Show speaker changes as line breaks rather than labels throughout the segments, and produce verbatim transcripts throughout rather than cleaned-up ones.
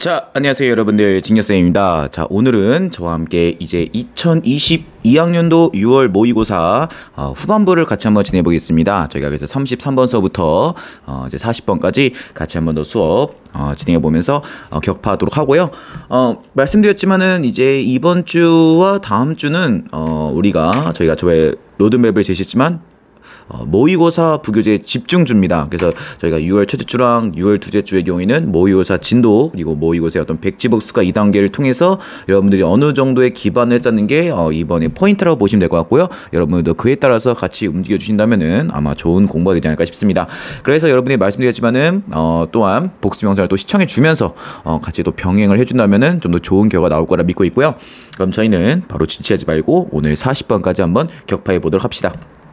자, 안녕하세요 여러분들, 진여쌤입니다. 자, 오늘은 저와 함께 이제 이천이십이 학년도 유월 모의고사 어, 후반부를 같이 한번 진행해 보겠습니다. 저희가 그래서 삼십삼 번서부터 어, 이제 사십 번까지 같이 한번 더 수업 어, 진행해 보면서 어, 격파하도록 하고요. 어, 말씀드렸지만은 이제 이번 주와 다음 주는 어, 우리가 저희가 저의 로드맵을 제시했지만 어, 모의고사 부교재 집중주입니다. 그래서 저희가 유월 첫째 주랑 유월 둘째 주의 경우에는 모의고사 진도 그리고 모의고사의 어떤 백지복습과 이 단계를 통해서 여러분들이 어느 정도의 기반을 쌓는 게 어, 이번에 포인트라고 보시면 될 것 같고요. 여러분들도 그에 따라서 같이 움직여 주신다면은 아마 좋은 공부가 되지 않을까 싶습니다. 그래서 여러분이 말씀드렸지만은 어, 또한 복습 영상을 또 시청해 주면서 어, 같이 또 병행을 해준다면은 좀 더 좋은 결과 나올 거라 믿고 있고요. 그럼 저희는 바로 지체하지 말고 오늘 사십 번까지 한번 격파해 보도록 합시다.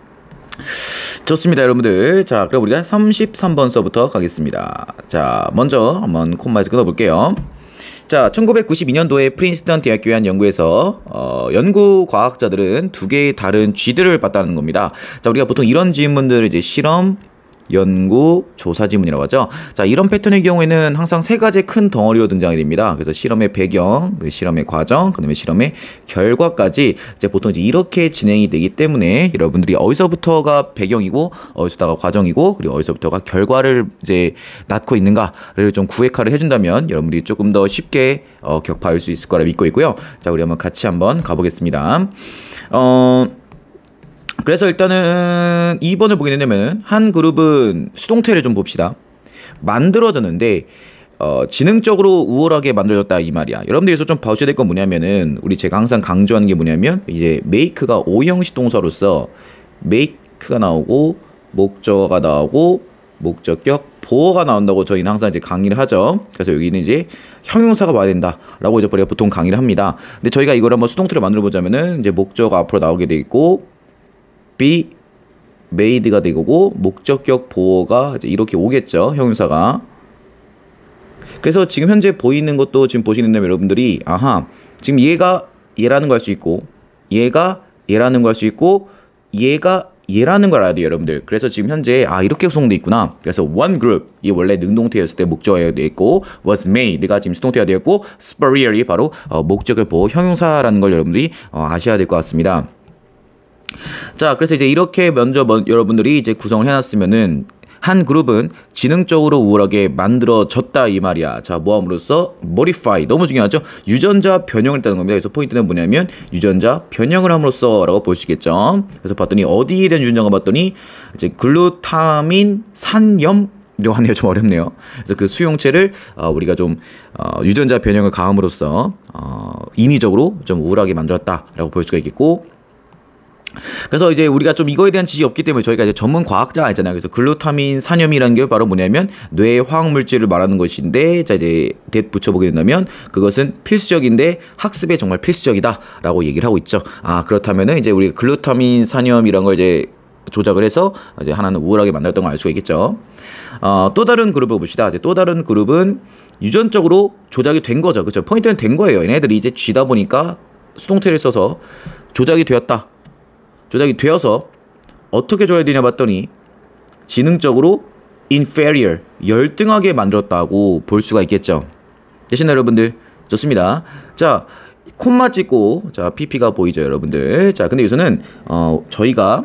좋습니다 여러분들. 자, 그럼 우리가 삼십삼 번서부터 가겠습니다. 자, 먼저 한번 콤마에서 끊어볼게요. 자, 천구백구십이 년도에 프린스턴 대학교에 한 연구에서 어, 연구 과학자들은 두 개의 다른 쥐들을 봤다는 겁니다. 자, 우리가 보통 이런 질문들을 이제 실험, 연구, 조사 지문이라고 하죠. 자, 이런 패턴의 경우에는 항상 세 가지 큰 덩어리로 등장이 됩니다. 그래서 실험의 배경, 그 실험의 과정, 그다음에 실험의 결과까지 이제 보통 이제 이렇게 진행이 되기 때문에 여러분들이 어디서부터가 배경이고 어디서다가 과정이고 그리고 어디서부터가 결과를 이제 낳고 있는가를 좀 구획화를 해준다면 여러분들이 조금 더 쉽게 어, 격파할 수 있을 거라 믿고 있고요. 자, 우리 한번 같이 한번 가보겠습니다. 어. 그래서 일단은 이 번을 보게 되면 한 그룹은 수동태를 좀 봅시다. 만들어졌는데 어, 지능적으로 우월하게 만들어졌다 이 말이야. 여러분들 여기서 좀 봐주셔야 될 건 뭐냐면은 우리 제가 항상 강조하는 게 뭐냐면 이제 make가 오형식 동사로서 make가 나오고 목적어가 나오고 목적격 보어가 나온다고 저희는 항상 이제 강의를 하죠. 그래서 여기는 이제 형용사가 와야 된다라고 이제 우리가 보통 강의를 합니다. 근데 저희가 이걸 한번 수동태로 만들어 보자면은 이제 목적어가 앞으로 나오게 돼 있고 be made가 되고 목적격 보어가 이제 이렇게 오겠죠, 형용사가. 그래서 지금 현재 보이는 것도 지금 보시는다면 여러분들이 아하, 지금 얘가 얘라는 거 할 수 있고 얘가 얘라는 거 할 수 있고 얘가 얘라는 걸 알아야 돼요 여러분들. 그래서 지금 현재 아 이렇게 구성되어 있구나. 그래서 one group 이 원래 능동태였을 때 목적어가 되어 있고 was made가 지금 수동태가 되어 있고 superior이 바로 어, 목적격 보어 형용사라는 걸 여러분들이 어, 아셔야 될 것 같습니다. 자, 그래서 이제 이렇게 먼저 뭐, 여러분들이 이제 구성을 해놨으면은 한 그룹은 지능적으로 우월하게 만들어졌다 이 말이야. 자, 모함으로써 modify 너무 중요하죠. 유전자 변형을 했다는 겁니다. 그래서 포인트는 뭐냐면 유전자 변형을 함으로써라고 보시겠죠. 그래서 봤더니 어디에 대한 유전자가 봤더니 이제 글루타민 산염 이라고 하네요. 좀 어렵네요. 그래서 그 수용체를 어, 우리가 좀 어, 유전자 변형을 가함으로써 어, 인위적으로 좀 우월하게 만들었다라고 볼 수가 있겠고. 그래서 이제 우리가 좀 이거에 대한 지식이 없기 때문에 저희가 이제 전문 과학자가 아니잖아요. 그래서 글루타민 산염이라는 게 바로 뭐냐면 뇌 화학 물질을 말하는 것인데, 자 이제 대 붙여보게 된다면 그것은 필수적인데 학습에 정말 필수적이다라고 얘기를 하고 있죠. 아 그렇다면은 이제 우리 글루타민 산염이란 걸 이제 조작을 해서 이제 하나는 우월하게 만들었던 걸 알 수가 있겠죠. 어, 또 다른 그룹을 봅시다. 이제 또 다른 그룹은 유전적으로 조작이 된 거죠. 그렇죠. 포인트는 된 거예요. 얘네들이 이제 쥐다 보니까 수동태를 써서 조작이 되었다. 조작이 되어서 어떻게 줘야 되냐 봤더니 지능적으로 inferior, 열등하게 만들었다고 볼 수가 있겠죠. 되시나요 여러분들? 좋습니다. 자, 콤마 찍고 자 피피가 보이죠 여러분들. 자, 근데 여기서는 어, 저희가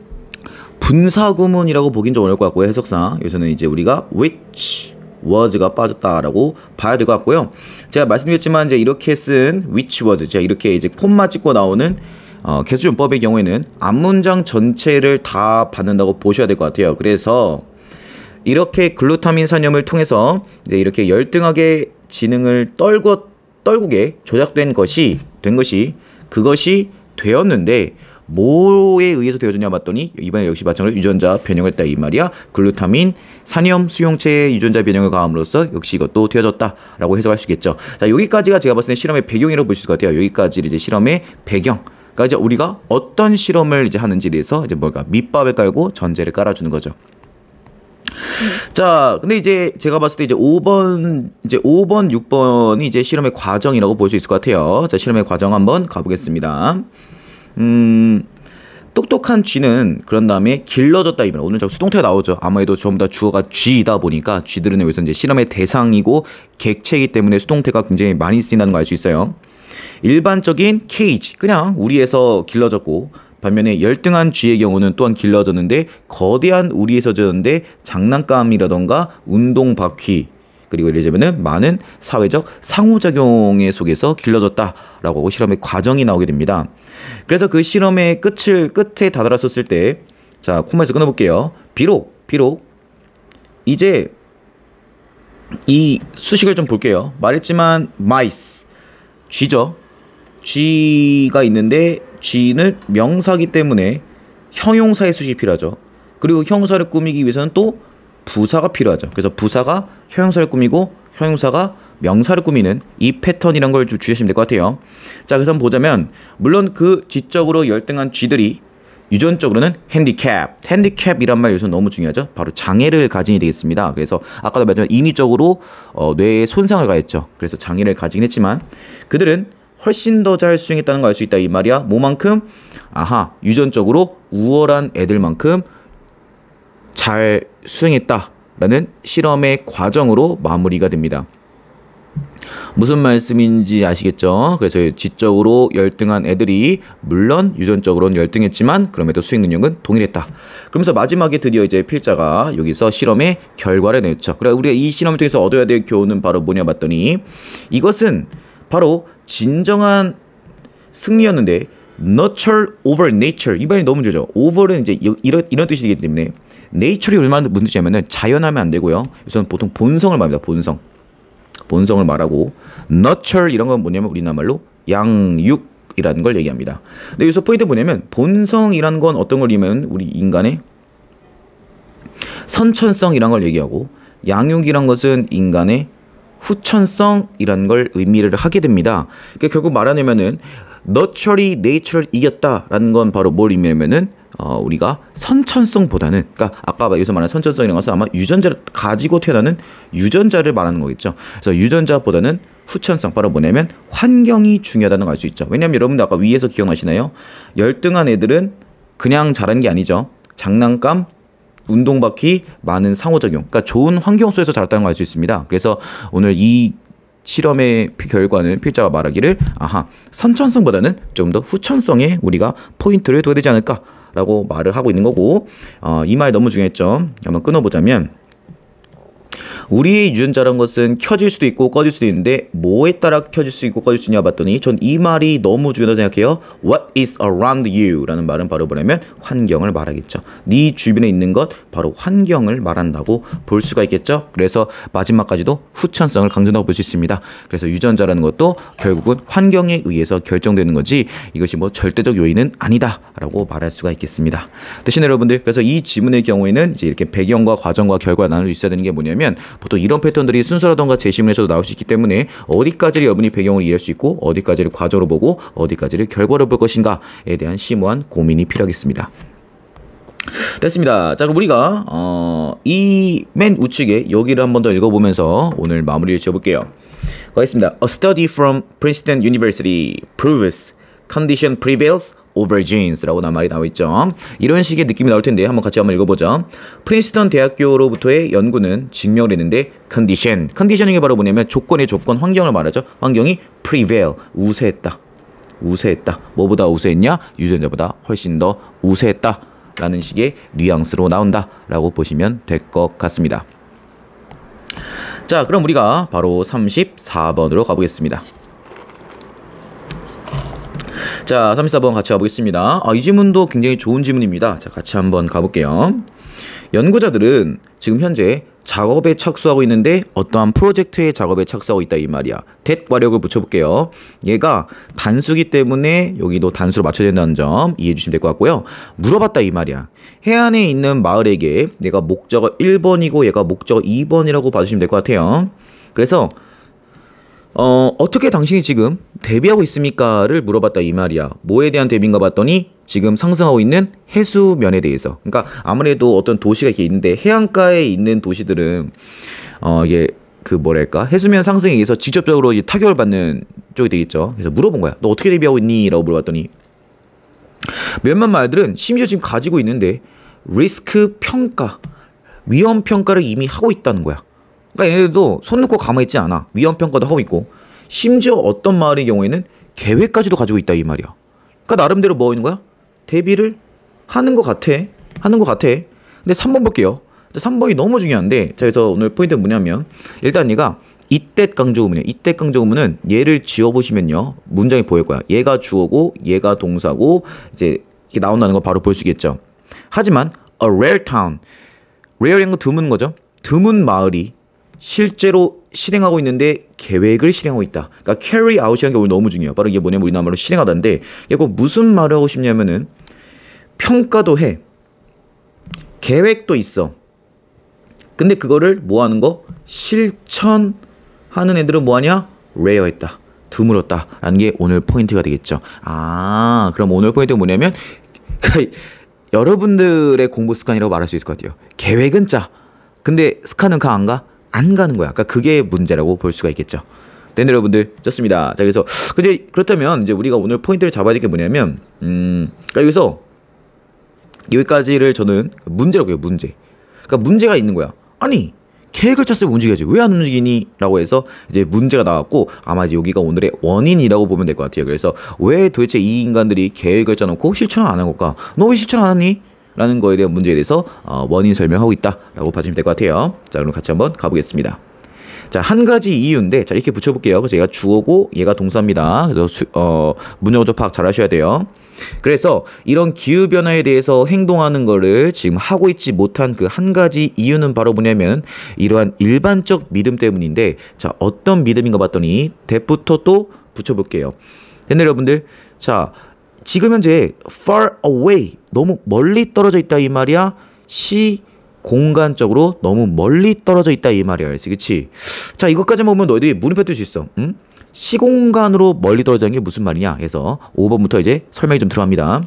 분사구문이라고 보긴 좀 어려울 것 같고요. 해석상 여기서는 이제 우리가 which was가 빠졌다라고 봐야 될 것 같고요. 제가 말씀드렸지만 이제 이렇게 쓴 which was, 자 이렇게 이제 콤마 찍고 나오는 어, 개수준법의 경우에는 앞문장 전체를 다 받는다고 보셔야 될 것 같아요. 그래서 이렇게 글루타민 산염을 통해서 이제 이렇게 열등하게 지능을 떨구, 떨구게 조작된 것이 된 것이 그것이 되었는데 뭐에 의해서 되어졌냐 봤더니 이번에 역시 마찬가지로 유전자 변형을 했다 이 말이야. 글루타민 산염 수용체의 유전자 변형을 가함으로써 역시 이것도 되어졌다라고 해석할 수 있겠죠. 자, 여기까지가 제가 봤을 때 실험의 배경이라고 볼 수 있을 것 같아요. 여기까지를 이제 실험의 배경. 그러니까 이제 우리가 어떤 실험을 이제 하는지에 대해서 이제 뭘까 밑밥을 깔고 전제를 깔아주는 거죠. 음. 자, 근데 이제 제가 봤을 때 이제 오 번 이제 오 번, 육 번이 이제 실험의 과정이라고 볼 수 있을 것 같아요. 자, 실험의 과정 한번 가보겠습니다. 음. 똑똑한 쥐는 그런 다음에 길러졌다 이면 오늘 저 수동태가 나오죠. 아무래도 전부 다 주어가 쥐이다 보니까 쥐들은 여기서 이제 실험의 대상이고 객체이기 때문에 수동태가 굉장히 많이 쓰인다는 걸 알 수 있어요. 일반적인 케이지 그냥 우리에서 길러졌고 반면에 열등한 쥐의 경우는 또한 길러졌는데 거대한 우리에서 졌는데 장난감이라던가 운동 바퀴 그리고 예를 들자면은 많은 사회적 상호작용에 속에서 길러졌다라고 하고 실험의 과정이 나오게 됩니다. 그래서 그 실험의 끝을 끝에 다다랐었을 때 자 콤마에서 끊어볼게요. 비록 비록 이제 이 수식을 좀 볼게요. 말했지만 mice 쥐죠. 쥐가 있는데 쥐는 명사기 때문에 형용사의 수식이 필요하죠. 그리고 형용사를 꾸미기 위해서는 또 부사가 필요하죠. 그래서 부사가 형용사를 꾸미고 형용사가 명사를 꾸미는 이 패턴이란 걸 주시면 될 것 같아요. 자, 그래서 한번 보자면 물론 그 지적으로 열등한 쥐들이 유전적으로는 핸디캡, 핸디캡이란 말 여기서 너무 중요하죠. 바로 장애를 가진이 되겠습니다. 그래서 아까도 말했지만 인위적으로 어, 뇌에 손상을 가했죠. 그래서 장애를 가지긴 했지만 그들은 훨씬 더 잘 수행했다는 걸 알 수 있다 이 말이야. 뭐만큼? 아하, 유전적으로 우월한 애들만큼 잘 수행했다라는 실험의 과정으로 마무리가 됩니다. 무슨 말씀인지 아시겠죠? 그래서 지적으로 열등한 애들이 물론 유전적으로는 열등했지만 그럼에도 수행 능력은 동일했다. 그러면서 마지막에 드디어 이제 필자가 여기서 실험의 결과를 내죠. 그래 우리가 이 실험을 통해서 얻어야 될 교훈은 바로 뭐냐 봤더니 이것은 바로 진정한 승리였는데 nurture over nature 이 말이 너무 좋죠. over는 이제 이런 이런 뜻이기 때문에 nature이 얼마나 무슨 뜻이냐면은 자연하면 안 되고요. 우선 보통 본성을 말합니다. 본성. 본성을 말하고 nurture 이런 건 뭐냐면 우리나라 말로 양육이라는 걸 얘기합니다. 근데 여기서 포인트 뭐냐면 본성이라는 건 어떤 걸 의미하면 우리 인간의 선천성이란 걸 얘기하고 양육이란 것은 인간의 후천성이라는 걸 의미를 하게 됩니다. 그러니까 결국 말하냐면은 nurture이 nature를 이겼다라는 건 바로 뭘 의미하면은 어, 우리가 선천성보다는 그러니까 아까 여기서 말한 선천성이라는 것은 아마 유전자를 가지고 태어나는 유전자를 말하는 거겠죠. 그래서 유전자보다는 후천성 바로 뭐냐면 환경이 중요하다는 걸 알 수 있죠. 왜냐하면 여러분들 아까 위에서 기억나시나요? 열등한 애들은 그냥 자란 게 아니죠. 장난감 운동바퀴 많은 상호작용 그러니까 좋은 환경 속에서 자랐다는 걸 알 수 있습니다. 그래서 오늘 이 실험의 결과는 필자가 말하기를 아하 선천성보다는 좀 더 후천성에 우리가 포인트를 둬야 되지 않을까 라고 말을 하고 있는 거고 어, 이 말 너무 중요했죠. 한번 끊어보자면 우리의 유전자란 것은 켜질 수도 있고 꺼질 수도 있는데 뭐에 따라 켜질 수 있고 꺼질 수 있냐 봤더니 전 이 말이 너무 중요하다고 생각해요. What is around you? 라는 말은 바로 뭐냐면 환경을 말하겠죠. 네 주변에 있는 것 바로 환경을 말한다고 볼 수가 있겠죠. 그래서 마지막까지도 후천성을 강조한다고 볼 수 있습니다. 그래서 유전자라는 것도 결국은 환경에 의해서 결정되는 거지 이것이 뭐 절대적 요인은 아니다 라고 말할 수가 있겠습니다. 대신 여러분들 그래서 이 지문의 경우에는 이제 이렇게 배경과 과정과 결과를 나눌 수 있어야 되는 게 뭐냐면 보통 이런 패턴들이 순서라던가 제시문에서도 나올 수 있기 때문에 어디까지를 여러분이 배경으로 이해할 수 있고 어디까지를 과정으로 보고 어디까지를 결과로 볼 것인가에 대한 심오한 고민이 필요하겠습니다. 됐습니다. 자, 그럼 우리가 어, 이 맨 우측에 여기를 한번 더 읽어보면서 오늘 마무리를 지어볼게요. 가겠습니다. A study from Princeton University proves condition prevails over genes라고 말이 나와 있죠. 이런 식의 느낌이 나올 텐데 한번 같이 한번 읽어보죠. 프린스턴 대학교로부터의 연구는 증명을 했는데 condition, condition이 바로 뭐냐면 조건의 조건, 환경을 말하죠. 환경이 prevail, 우세했다. 우세했다. 뭐보다 우세했냐? 유전자보다 훨씬 더 우세했다. 라는 식의 뉘앙스로 나온다. 라고 보시면 될 것 같습니다. 자, 그럼 우리가 바로 삼십사 번으로 가보겠습니다. 자, 삼십사 번 같이 가보겠습니다. 아, 이 지문도 굉장히 좋은 지문입니다. 자, 같이 한번 가볼게요. 연구자들은 지금 현재 작업에 착수하고 있는데 어떠한 프로젝트의 작업에 착수하고 있다 이 말이야. that 와력을 붙여볼게요. 얘가 단수기 때문에 여기도 단수로 맞춰야 된다는 점 이해해 주시면 될 것 같고요. 물어봤다 이 말이야. 해안에 있는 마을에게 내가 목적어 일 번이고 얘가 목적어 이 번이라고 봐주시면 될 것 같아요. 그래서 어, 어떻게 당신이 지금 대비하고 있습니까?를 물어봤다 이 말이야. 뭐에 대한 대비인가 봤더니 지금 상승하고 있는 해수면에 대해서. 그러니까 아무래도 어떤 도시가 이렇게 있는데 해안가에 있는 도시들은 어, 이게 그 뭐랄까 해수면 상승에 의해서 직접적으로 이제 타격을 받는 쪽이 되겠죠. 그래서 물어본 거야. 너 어떻게 대비하고 있니? 라고 물어봤더니 몇몇 말들은 심지어 지금 가지고 있는데 리스크 평가, 위험 평가를 이미 하고 있다는 거야. 그러니까 얘네들도 손 놓고 가만히 있지 않아. 위험 평가도 하고 있고, 심지어 어떤 말의 경우에는 계획까지도 가지고 있다 이 말이야. 그러니까 나름대로 뭐 있는 거야? 대비를 하는 것 같아. 하는 것 같아. 근데 삼 번 볼게요. 삼 번이 너무 중요한데, 자, 그래서 오늘 포인트는 뭐냐면, 일단 얘가 이때 강조구문이에요. 이때 강조구문은 얘를 지어보시면요, 문장이 보일 거야. 얘가 주어고, 얘가 동사고, 이제 이게 나온다는 거 바로 볼 수 있겠죠. 하지만 a rare town, rare한 거 드문 거죠. 드문 마을이 실제로 실행하고 있는데 계획을 실행하고 있다. 그러니까 carry out이라는 게 오늘 너무 중요해요. 바로 이게 뭐냐면 우리나라로 실행하다인데, 이거 무슨 말을 하고 싶냐면은 평가도 해, 계획도 있어. 근데 그거를 뭐 하는 거? 실천하는 애들은 뭐하냐? rare했다, 드물었다 라는 게 오늘 포인트가 되겠죠. 아, 그럼 오늘 포인트가 뭐냐면 여러분들의 공부 습관이라고 말할 수 있을 것 같아요. 계획은 짜, 근데 스카는 가 안 가? 안 가는 거야. 그러니까 그게 문제라고 볼 수가 있겠죠. 네, 여러분들 좋습니다. 자, 그래서 근데 그렇다면 이제 우리가 오늘 포인트를 잡아야 될 게 뭐냐면, 음, 그러니까 여기서 여기까지를 저는 문제라고 해요. 문제. 그러니까 문제가 있는 거야. 아니, 계획을 짰으면 움직여야지, 왜 안 움직이니? 라고 해서 이제 문제가 나왔고, 아마 이제 여기가 오늘의 원인이라고 보면 될 것 같아요. 그래서 왜 도대체 이 인간들이 계획을 짜놓고 실천을 안 한 걸까? 너 왜 실천 안 하니? 라는 거에 대한 문제에 대해서 어, 원인 설명하고 있다라고 봐주시면 될 것 같아요. 자, 그럼 같이 한번 가보겠습니다. 자, 한 가지 이유인데, 자, 이렇게 붙여볼게요. 그래서 얘가 주어고 얘가 동사입니다. 그래서 수, 어, 문장어조 파악 잘 하셔야 돼요. 그래서 이런 기후변화에 대해서 행동하는 거를 지금 하고 있지 못한 그 한 가지 이유는 바로 뭐냐면 이러한 일반적 믿음 때문인데, 자, 어떤 믿음인가 봤더니 that부터 또 붙여볼게요. 됐나요, 여러분들? 자, 지금 현재 far away, 너무 멀리 떨어져 있다 이 말이야. 시 공간적으로 너무 멀리 떨어져 있다 이 말이야. 그치? 자, 이것까지 보면 너희들이 물음표 뜰 수 있어. 응? 시공간으로 멀리 떨어지는 게 무슨 말이냐 해서 오 번부터 이제 설명이 좀 들어갑니다.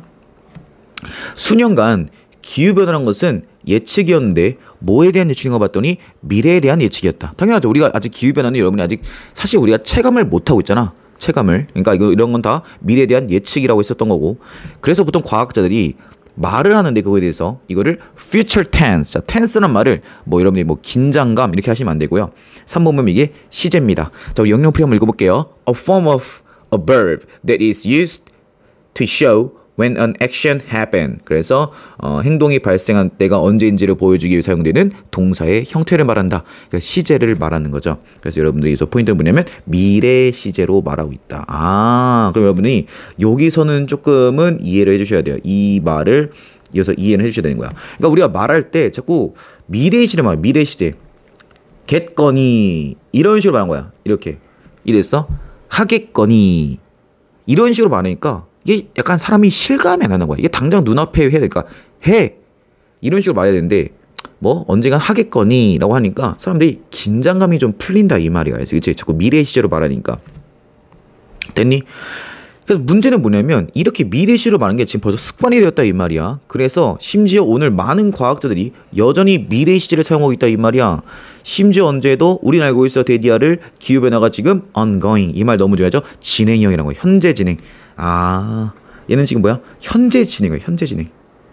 수년간 기후변화라는 것은 예측이었는데 뭐에 대한 예측인가 봤더니 미래에 대한 예측이었다. 당연하죠. 우리가 아직 기후변화는 여러분이 아직 사실 우리가 체감을 못하고 있잖아. 체감을. 그러니까 이거 이런 건 다 미래에 대한 예측이라고 했었던 거고, 그래서 보통 과학자들이 말을 하는데 그거에 대해서 이거를 future tense, 자, tense란 말을 뭐 여러분이 뭐 긴장감 이렇게 하시면 안 되고요. 삼 번 보면 이게 시제입니다. 자, 우리 영영풀이 한번 읽어볼게요. A form of a verb that is used to show when an action happened. 그래서 어, 행동이 발생한 때가 언제인지를 보여주기 위해 사용되는 동사의 형태를 말한다. 그러니까 시제를 말하는 거죠. 그래서 여러분들이 여기서 포인트는 뭐냐면 미래 시제로 말하고 있다. 아, 그럼 여러분이 여기서는 조금은 이해를 해주셔야 돼요. 이 말을 이어서 이해를 해주셔야 되는 거야. 그러니까 우리가 말할 때 자꾸 미래 시제 말, 미래 시제, 겠거니 이런 식으로 말하는 거야. 이렇게 이랬어? 하겠거니 이런 식으로 말하니까 이게 약간 사람이 실감이 안 나는 거야. 이게 당장 눈앞에 해야 될까? 해! 이런 식으로 말해야 되는데, 뭐, 언젠간 하겠거니 라고 하니까 사람들이 긴장감이 좀 풀린다 이 말이야. 그래서 그치? 자꾸 미래 시제로 말하니까. 됐니? 그래서 문제는 뭐냐면, 이렇게 미래 시제로 말하는 게 지금 벌써 습관이 되었다 이 말이야. 그래서 심지어 오늘 많은 과학자들이 여전히 미래 시제를 사용하고 있다 이 말이야. 심지어 언제도 우리는 알고 있어, 데디아를 기후변화가 지금 ongoing. 이 말 너무 중요하죠? 진행형이라는 거야. 현재 진행. 아, 얘는 지금 뭐야? 현재 진행이야. 현재 진행.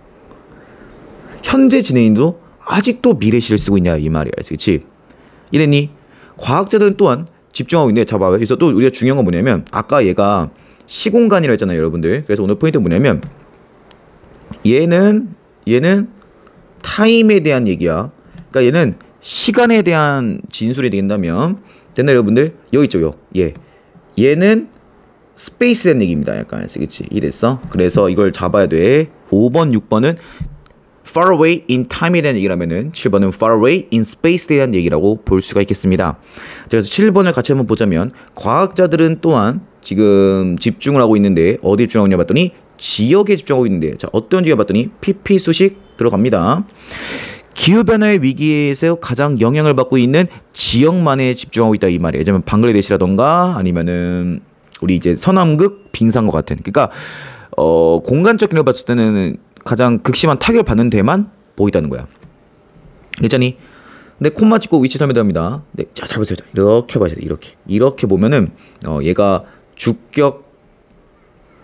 현재 진행인도 아직도 미래시를 쓰고 있냐 이 말이야. 그렇지? 이랬니? 과학자들은 또한 집중하고 있는데, 자, 봐요. 그래서 또 우리가 중요한 건 뭐냐면, 아까 얘가 시공간이라 했잖아요, 여러분들. 그래서 오늘 포인트는 뭐냐면, 얘는 얘는 타임에 대한 얘기야. 그러니까 얘는 시간에 대한 진술이 된다면, 됐나요, 여러분들? 여기 있죠, 요. 얘. 얘는 스페이스에 대한 얘기입니다. 약간, 그치? 이랬어. 그래서 이걸 잡아야 돼. 오 번, 육 번은 far away in time에 대한 얘기라면은 칠 번은 far away in space에 대한 얘기라고 볼 수가 있겠습니다. 그래서 칠 번을 같이 한번 보자면, 과학자들은 또한 지금 집중을 하고 있는데 어디에 집중하고 있냐 봤더니 지역에 집중하고 있는데, 자, 어떤 지역 봤더니 피피 수식 들어갑니다. 기후변화의 위기에서 가장 영향을 받고 있는 지역만에 집중하고 있다 이 말이에요. 예를 들면 방글라데시라던가 아니면은 우리 이제 서남극 빙산과 같은, 그러니까 어, 공간적 기능을 봤을 때는 가장 극심한 타격을 받는 데만 보이다는 거야. 괜찮니? 근데 콤마 찍고 위치 설명합니다. 네, 자, 잘 보세요. 이렇게 봐야 돼. 이렇게 이렇게 보면은 어, 얘가 주격과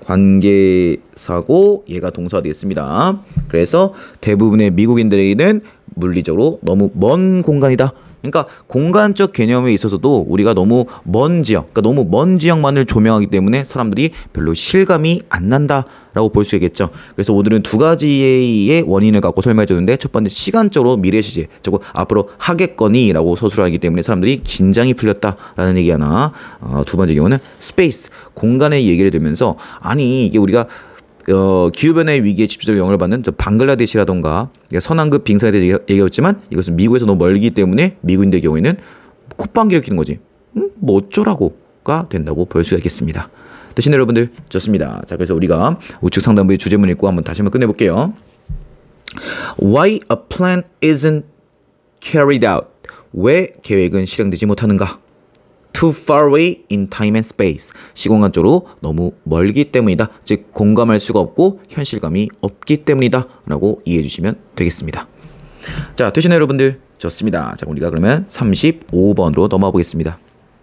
관계사고 얘가 동사가 되겠습니다. 그래서 대부분의 미국인들에게는 물리적으로 너무 먼 공간이다. 그러니까 공간적 개념에 있어서도 우리가 너무 먼 지역, 그러니까 너무 먼 지역만을 조명하기 때문에 사람들이 별로 실감이 안 난다라고 볼 수 있겠죠. 그래서 오늘은 두 가지의 원인을 갖고 설명해 줬는데, 첫 번째 시간적으로 미래 시제, 저거 앞으로 하겠거니라고 서술하기 때문에 사람들이 긴장이 풀렸다라는 얘기 하나. 어, 두 번째 경우는 스페이스, 공간의 얘기를 들면서 아니 이게 우리가 어, 기후변화의 위기에 집중적으로 영향을 받는 방글라데시라던가 서남급 빙산에 대해 얘기했지만 이것은 미국에서 너무 멀기 때문에 미국인들 경우에는 콧방귀를 뀌는 거지. 음, 뭐 어쩌라고가 된다고 볼 수가 있겠습니다. 되시나요 여러분들? 좋습니다. 자, 그래서 우리가 우측 상단부의 주제문 읽고 한번 다시 한번 끝내볼게요. Why a plan isn't carried out? 왜 계획은 실행되지 못하는가? Too far away in time and space. 시공간적으로 너무 멀기 때문이다. 즉 공감할 수가 없고 현실감이 없기 때문이다 라고 이해해 주시면 되겠습니다. 자, 되시나요 여러분들? 좋습니다. 자, 우리가 그러면 삼십오 번으로 넘어가 보겠습니다.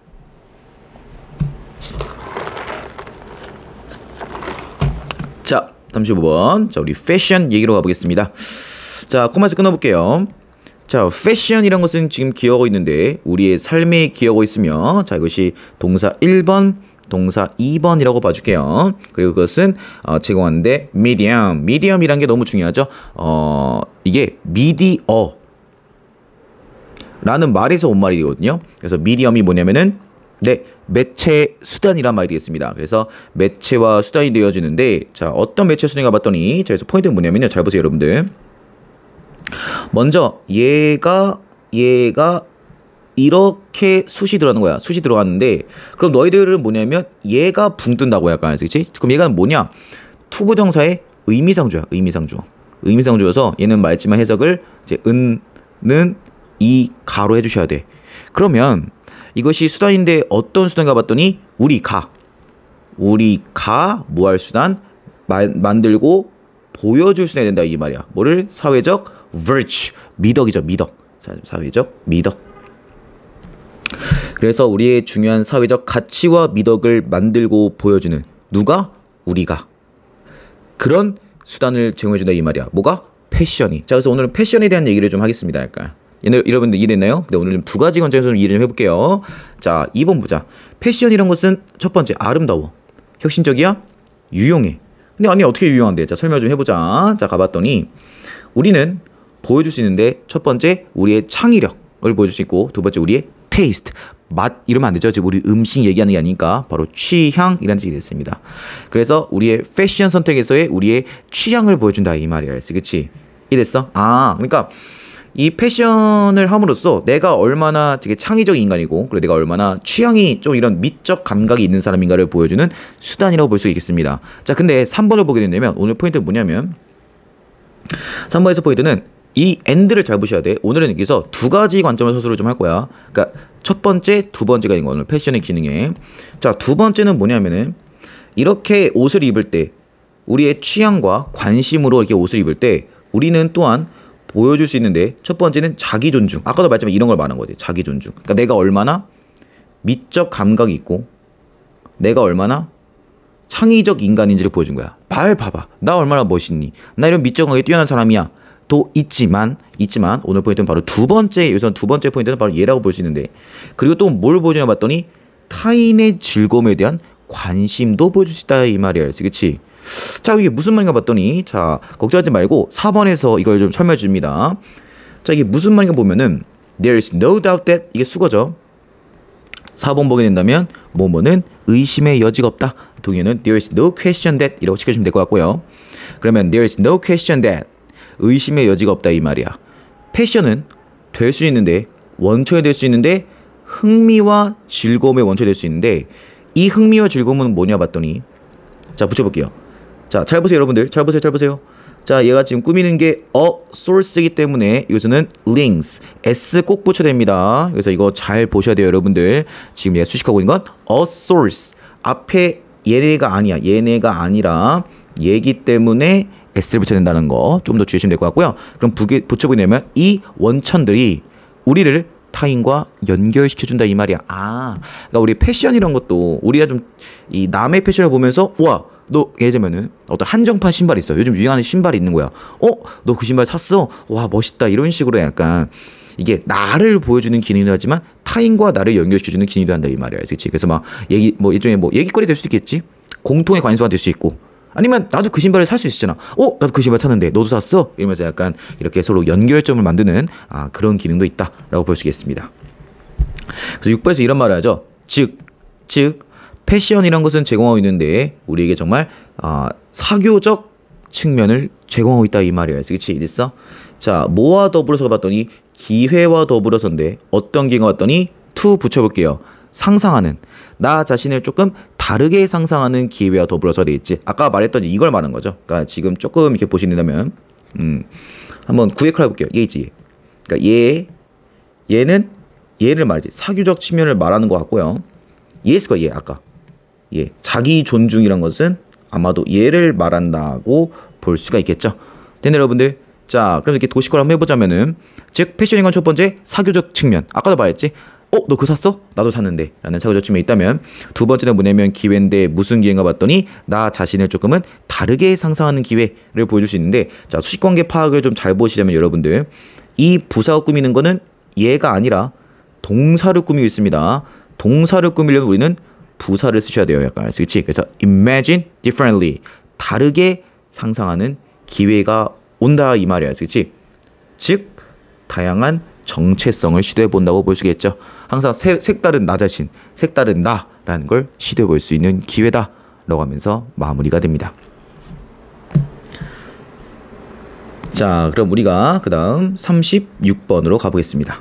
자, 삼십오 번. 자, 우리 패션 얘기로 가보겠습니다. 자, 코마에서 끊어볼게요. 자, 패션이란 것은 지금 기억하고 있는데 우리의 삶에 기억하고 있으며, 자, 이것이 동사 일 번, 동사 이 번이라고 봐줄게요. 그리고 그것은 어, 제공하는데 medium, medium이란 게 너무 중요하죠. 어, 이게 미디어 라는 말에서 온 말이거든요. 그래서 medium이 뭐냐면은 네, 매체 수단이란 말이 되겠습니다. 그래서 매체와 수단이 되어지는데, 자, 어떤 매체 수단인가 봤더니, 자, 그래서 포인트는 뭐냐면요. 잘 보세요 여러분들. 먼저 얘가 얘가 이렇게 숱이 들어가는 거야. 숱이 들어갔는데, 그럼 너희들은 뭐냐면 얘가 붕 뜬다고 약간, 그렇지? 그럼 얘가 뭐냐? 투부정사의 의미상주야. 의미상주. 의미상주여서 얘는 말지만 해석을 이제 은는 이 가로 해주셔야 돼. 그러면 이것이 수단인데 어떤 수단인가 봤더니 우리가 우리가 뭐 할 수단? 마, 만들고 보여줄 수단이 된다 이 말이야. 뭐를? 사회적 virtue, 미덕이죠. 미덕. 사회적 미덕. 그래서 우리의 중요한 사회적 가치와 미덕을 만들고 보여주는 누가? 우리가. 그런 수단을 제공해준다 이 말이야. 뭐가? 패션이. 자, 그래서 오늘은 패션에 대한 얘기를 좀 하겠습니다. 약간. 여러분들 이해됐나요? 네, 오늘 두 가지 관점에서 좀 이해를 좀 해볼게요. 자, 이 번 보자. 패션이란 것은 첫 번째 아름다워, 혁신적이야, 유용해. 근데 아니 어떻게 유용한데? 자, 설명 좀 해보자. 자, 가봤더니 우리는 보여줄 수 있는데, 첫 번째 우리의 창의력을 보여줄 수 있고, 두 번째 우리의 테이스트, 맛 이러면 안 되죠. 지금 우리 음식 얘기하는 게 아니니까 바로 취향이라는 뜻이 됐습니다. 그래서 우리의 패션 선택에서의 우리의 취향을 보여준다 이 말이야. 그치? 이해됐어? 아, 그러니까 이 패션을 함으로써 내가 얼마나 되게 창의적인 인간이고, 그리고 내가 얼마나 취향이 좀 이런 미적 감각이 있는 사람인가를 보여주는 수단이라고 볼 수 있겠습니다. 자, 근데 삼 번을 보게 된다면 오늘 포인트는 뭐냐면, 삼 번에서 포인트는 이 and를 잘 보셔야 돼. 오늘은 여기서 두 가지 관점을 서술을 좀 할 거야. 그러니까 첫 번째, 두 번째가 있는 거, 오늘 패션의 기능에. 자, 두 번째는 뭐냐면은 이렇게 옷을 입을 때 우리의 취향과 관심으로 이렇게 옷을 입을 때 우리는 또한 보여줄 수 있는데, 첫 번째는 자기 존중. 아까도 말했지만 이런 걸 말한 거지. 자기 존중. 그러니까 내가 얼마나 미적 감각이 있고 내가 얼마나 창의적 인간인지를 보여준 거야. 말 봐봐. 나 얼마나 멋있니? 나 이런 미적 감각이 뛰어난 사람이야. 또 있지만 있지만 오늘 포인트는 바로 두 번째, 여기서 두 번째 포인트는 바로 얘라고 볼 수 있는데, 그리고 또 뭘 보여주냐 봤더니 타인의 즐거움에 대한 관심도 보여줄 수 있다 이 말이야. 그치? 자, 이게 무슨 말인가 봤더니, 자, 걱정하지 말고 사 번에서 이걸 좀 설명해 줍니다. 자, 이게 무슨 말인가 보면은 there is no doubt that, 이게 수거죠. 사 번 보게 된다면 뭐뭐는 의심의 여지가 없다. 동의어는 there is no question that 이라고 시켜주면 될 것 같고요. 그러면 there is no question that, 의심의 여지가 없다 이 말이야. 패션은 될 수 있는데, 원천이 될 수 있는데, 흥미와 즐거움의 원천이 될 수 있는데, 이 흥미와 즐거움은 뭐냐 봤더니, 자, 붙여볼게요. 자, 잘 보세요 여러분들. 잘 보세요 잘 보세요. 자, 얘가 지금 꾸미는 게 a source이기 때문에 여기서는 links, s 꼭 붙여야 됩니다. 그래서 이거 잘 보셔야 돼요 여러분들. 지금 얘가 수식하고 있는 건 a source, 앞에 얘네가 아니야. 얘네가 아니라 얘기 때문에 s를 붙여야 된다는 거 좀 더 주시면 될 것 같고요. 그럼 부게, 붙여보냐면 이 원천들이 우리를 타인과 연결시켜준다 이 말이야. 아, 그러니까 우리 패션 이런 것도 우리가 좀 이 남의 패션을 보면서 와, 너 예전에는 어떤 한정판 신발 있어. 요즘 유행하는 신발이 있는 거야. 어? 너 그 신발 샀어? 와 멋있다. 이런 식으로 약간 이게 나를 보여주는 기능이도 하지만 타인과 나를 연결시켜주는 기능도 한다 이 말이야. 그렇지? 그래서 막 얘기 뭐 일종의 뭐 얘기거리 될 수도 있겠지. 공통의 관심사가 될 수 있고. 아니면 나도 그 신발을 살 수 있잖아. 어? 나도 그 신발 샀는데 너도 샀어? 이러면서 약간 이렇게 서로 연결점을 만드는 아, 그런 기능도 있다라고 볼 수 있겠습니다. 그래서 육 번에서 이런 말을 하죠. 즉, 즉 패션이란 것은 제공하고 있는데 우리에게 정말 아, 사교적 측면을 제공하고 있다 이 말이야. 그렇지? 됐어? 자, 뭐와 더불어서 봤더니 기회와 더불어서인데 어떤 기회가 왔더니 to 붙여볼게요. 상상하는 나 자신을 조금 다르게 상상하는 기회와 더불어서 돼 있지. 아까 말했던 이걸 말한 거죠. 그러니까 지금 조금 이렇게 보시는다면 음, 한번 구획을 해볼게요. 얘 있지. 그러니까 얘 얘는 얘를 말이지. 사교적 측면을 말하는 것 같고요. 얘였을 거야. 얘 아까 얘 자기 존중이란 것은 아마도 얘를 말한다고 볼 수가 있겠죠. 네, 여러분들. 자, 그럼 이렇게 도식화를 한번 해보자면은 즉 패션인 건 첫 번째 사교적 측면. 아까도 말했지. 어? 너 그거 샀어? 나도 샀는데 라는 사교적 측면이 있다면 두 번째는 뭐냐면 기회인데 무슨 기회인가 봤더니 나 자신을 조금은 다르게 상상하는 기회를 보여줄 수 있는데 자 수식관계 파악을 좀 잘 보시자면 여러분들 이 부사가 꾸미는 거는 얘가 아니라 동사를 꾸미고 있습니다. 동사를 꾸미려면 우리는 부사를 쓰셔야 돼요. 약간 그렇지? 그래서 imagine differently 다르게 상상하는 기회가 온다 이 말이야. 그렇지? 즉 다양한 정체성을 시도해 본다고 볼 수 있겠죠. 항상 세, 색다른 나 자신, 색다른 나라는 걸 시도해 볼 수 있는 기회다라고 하면서 마무리가 됩니다. 자, 그럼 우리가 그 다음 삼십육 번으로 가보겠습니다.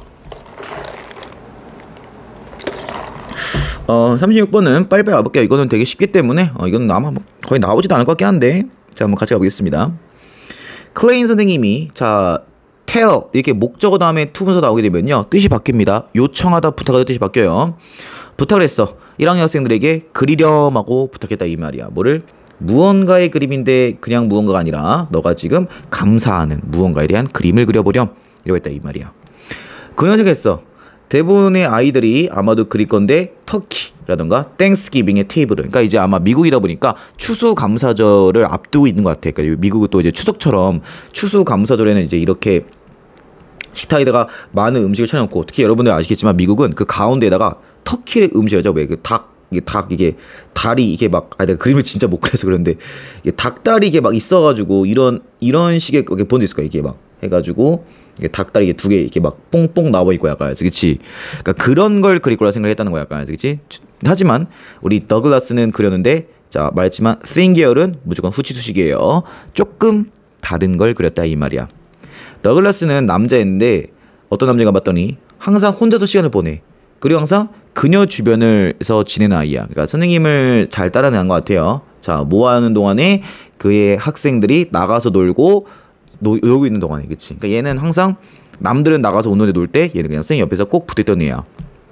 어, 삼십육 번은 빨리빨리 가볼게요. 이거는 되게 쉽기 때문에 어, 이건 아마 거의 나오지도 않을 것 같긴 한데 자, 한번 같이 가보겠습니다. 클레인 선생님이 자 tell 이렇게 목적어 다음에 to 분사 나오게 되면요 뜻이 바뀝니다. 요청하다 부탁하다 뜻이 바뀌어요. 부탁을 했어. 일 학년 학생들에게 그리렴 하고 부탁했다 이 말이야. 뭐를? 무언가의 그림인데 그냥 무언가가 아니라 너가 지금 감사하는 무언가에 대한 그림을 그려보렴 이러고 했다 이 말이야. 그 녀석이 했어. 대부분의 아이들이 아마도 그릴 건데 터키라던가 땡스기빙의 테이블을 그러니까 이제 아마 미국이다 보니까 추수감사절을 앞두고 있는 것 같아. 그러니까 미국은 또 이제 추석처럼 추수감사절에는 이제 이렇게 식탁에다가 많은 음식을 차려놓고 특히 여러분들 아시겠지만 미국은 그 가운데에다가 터키의 음식이죠. 왜 그 닭 이게 닭 이게 다리 이게 막 아 내가 그림을 진짜 못 그려서 그런데 이게 닭다리 이게 막 있어가지고 이런 이런 식의 이게 본 적 있을 거야. 이게 막 해가지고 이게 닭다리 이게 두 개 이렇게 막 뽕뽕 나와 있고 약간 그렇지. 그러니까 그런 걸 그릴 거라 생각했다는 거야. 약간 그렇지. 하지만 우리 더글라스는 그렸는데 자 말했지만 싱기얼은 무조건 후치수식이에요. 조금 다른 걸 그렸다 이 말이야. 더글라스는 남자였는데 어떤 남자가 봤더니 항상 혼자서 시간을 보내. 그리고 항상 그녀 주변에서 지내는 아이야. 그러니까 선생님을 잘 따라내는 것 같아요. 자, 뭐 하는 동안에 그의 학생들이 나가서 놀고 노, 놀고 있는 동안에, 그치? 그러니까 얘는 항상 남들은 나가서 오늘에 놀 때 얘는 그냥 선생님 옆에서 꼭 붙어있던 애야.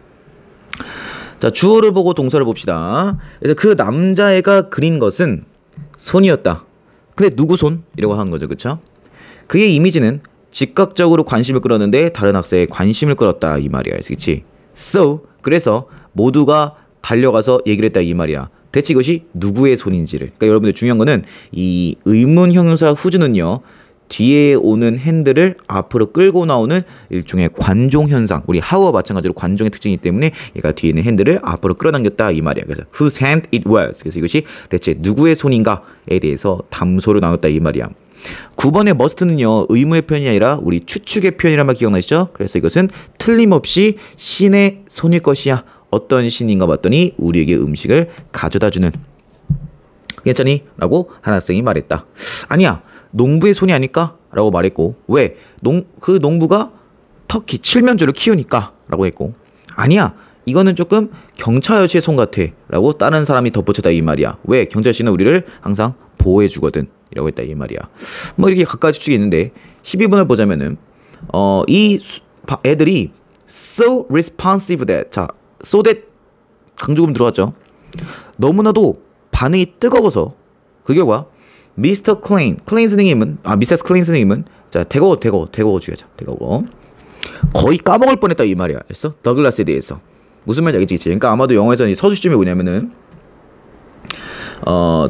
자, 주어를 보고 동사를 봅시다. 그래서 그 남자애가 그린 것은 손이었다. 근데 누구 손? 이라고 하는 거죠, 그쵸? 그의 이미지는 즉각적으로 관심을 끌었는데 다른 학생에 관심을 끌었다 이 말이야, 그치? So 그래서 모두가 달려가서 얘기를 했다 이 말이야. 대체 이것이 누구의 손인지를. 그러니까 여러분들 중요한 거는 이 의문 형용사 후즈는요 뒤에 오는 핸들을 앞으로 끌고 나오는 일종의 관종 현상. 우리 하우와 마찬가지로 관종의 특징이기 때문에 얘가 뒤에 있는 핸들을 앞으로 끌어당겼다 이 말이야. 그래서 whose hand it was. 그래서 이것이 대체 누구의 손인가에 대해서 담소를 나눴다 이 말이야. 구 번의 must는요 의무의 표현이 아니라 우리 추측의 표현이란 말 기억나시죠? 그래서 이것은 틀림없이 신의 손일 것이야. 어떤 신인가 봤더니 우리에게 음식을 가져다주는. 괜찮니? 라고 한 학생이 말했다. 아니야 농부의 손이 아닐까? 라고 말했고 왜? 농, 그 농부가 터키 칠면조를 키우니까 라고 했고 아니야 이거는 조금 경찰 아저씨의 손 같아 라고 다른 사람이 덧붙였다 이 말이야. 왜? 경찰 아저씨는 우리를 항상 보호해주거든 이라고 했다 이 말이야. 뭐 이렇게 각각 추측이 있는데 십이 번을 보자면은 어, 이 수, 애들이 so responsive that 자 so that 강조금 들어왔죠. 너무나도 반응이 뜨거워서 그 결과 미스터 클레인 클레인 선생님은 아 미세스 클레인 선생님은 자 대거 대거 대거 주의하자 대거 거의 까먹을 뻔했다 이 말이야. 그래서 더글라스에 대해서 무슨 말인지 알겠지? 그러니까 아마도 영어에서는 서술점이 뭐냐면은 어,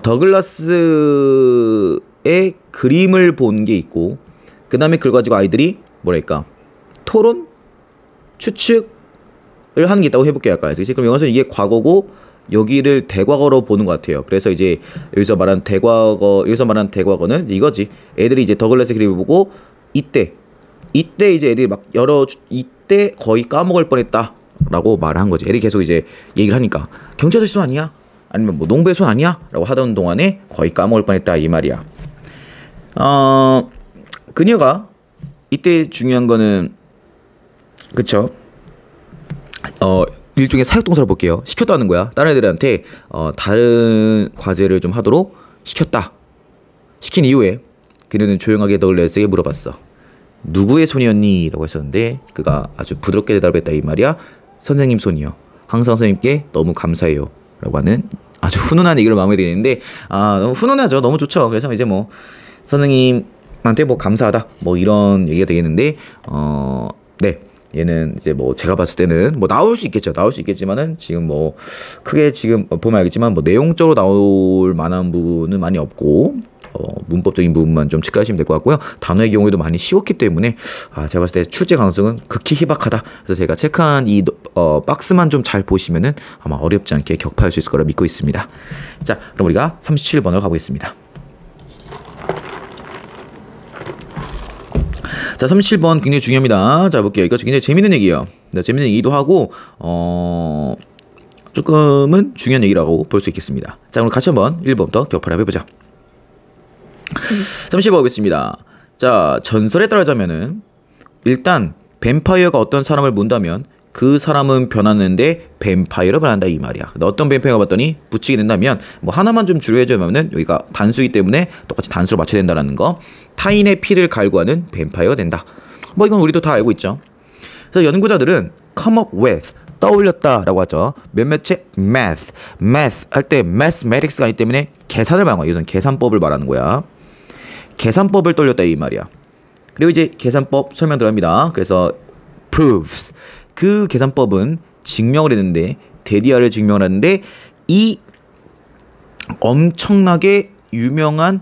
더글라스의 그림을 본 게 있고, 그 다음에 그걸 가지고 아이들이 뭐랄까 토론? 추측을 하는 게 있다고 해볼게요. 아까. 그치? 그럼 여기서 이게 과거고 여기를 대과거로 보는 것 같아요. 그래서 이제 여기서 말한 대과거, 여기서 말한 대과거는 이거지. 애들이 이제 더글라스 그림을 보고 이때 이때 이제 애들이 막 여러 이때 거의 까먹을 뻔했다 라고 말을 한 거지. 애들이 계속 이제 얘기를 하니까 경찰 아저씨 손 아니야? 아니면 뭐 농부의 손 아니야? 라고 하던 동안에 거의 까먹을 뻔했다 이 말이야. 어 그녀가 이때 중요한 거는 그쵸? 어 일종의 사역동사를 볼게요. 시켰다는 거야. 다른 애들한테 어, 다른 과제를 좀 하도록 시켰다. 시킨 이후에 그녀는 조용하게 더글라스에게 물어봤어. 누구의 손이었니? 라고 했었는데 그가 아주 부드럽게 대답했다 이 말이야. 선생님 손이요. 항상 선생님께 너무 감사해요. 라고 하는 아주 훈훈한 얘기를 마무리되는데 아 너무 훈훈하죠. 너무 좋죠. 그래서 이제 뭐 선생님한테 뭐 감사하다 뭐 이런 얘기가 되겠는데 어 네. 얘는 이제 뭐 제가 봤을 때는 뭐 나올 수 있겠죠. 나올 수 있겠지만은 지금 뭐 크게 지금 보면 알겠지만 뭐 내용적으로 나올 만한 부분은 많이 없고 어 문법적인 부분만 좀 체크하시면 될 것 같고요. 단어의 경우에도 많이 쉬웠기 때문에 아 제가 봤을 때 출제 가능성은 극히 희박하다. 그래서 제가 체크한 이 어 박스만 좀 잘 보시면은 아마 어렵지 않게 격파할 수 있을 거라 믿고 있습니다. 자, 그럼 우리가 삼십칠 번으로 가보겠습니다. 자, 삼십칠 번 굉장히 중요합니다. 자, 볼게요. 이거 굉장히 재밌는 얘기예요. 네, 재밌는 얘기도 하고 어 조금은 중요한 얘기라고 볼 수 있겠습니다. 자, 그럼 같이 한번 일 번부터 격파를 해보자. 삼십 번 보겠습니다. 자, 전설에 따르자면은 일단 뱀파이어가 어떤 사람을 문다면 그 사람은 변하는데 뱀파이어로 변한다 이 말이야. 근데 어떤 뱀파이어가 봤더니 붙이게 된다면 뭐 하나만 좀 주의해주면은 여기가 단수이기 때문에 똑같이 단수로 맞춰야 된다라는 거. 타인의 피를 갈구하는 뱀파이어가 된다. 뭐 이건 우리도 다 알고 있죠. 그래서 연구자들은 come up with 떠올렸다라고 하죠. 몇몇의 math, math 할 때 mathematics가 아니기 때문에 계산을 말하는 거야. 이것은 계산법을 말하는 거야. 계산법을 떠올렸다 이 말이야. 그리고 이제 계산법 설명 들어갑니다. 그래서 proves 그 계산법은 증명을 했는데 데리아를 증명을 했는데 이 엄청나게 유명한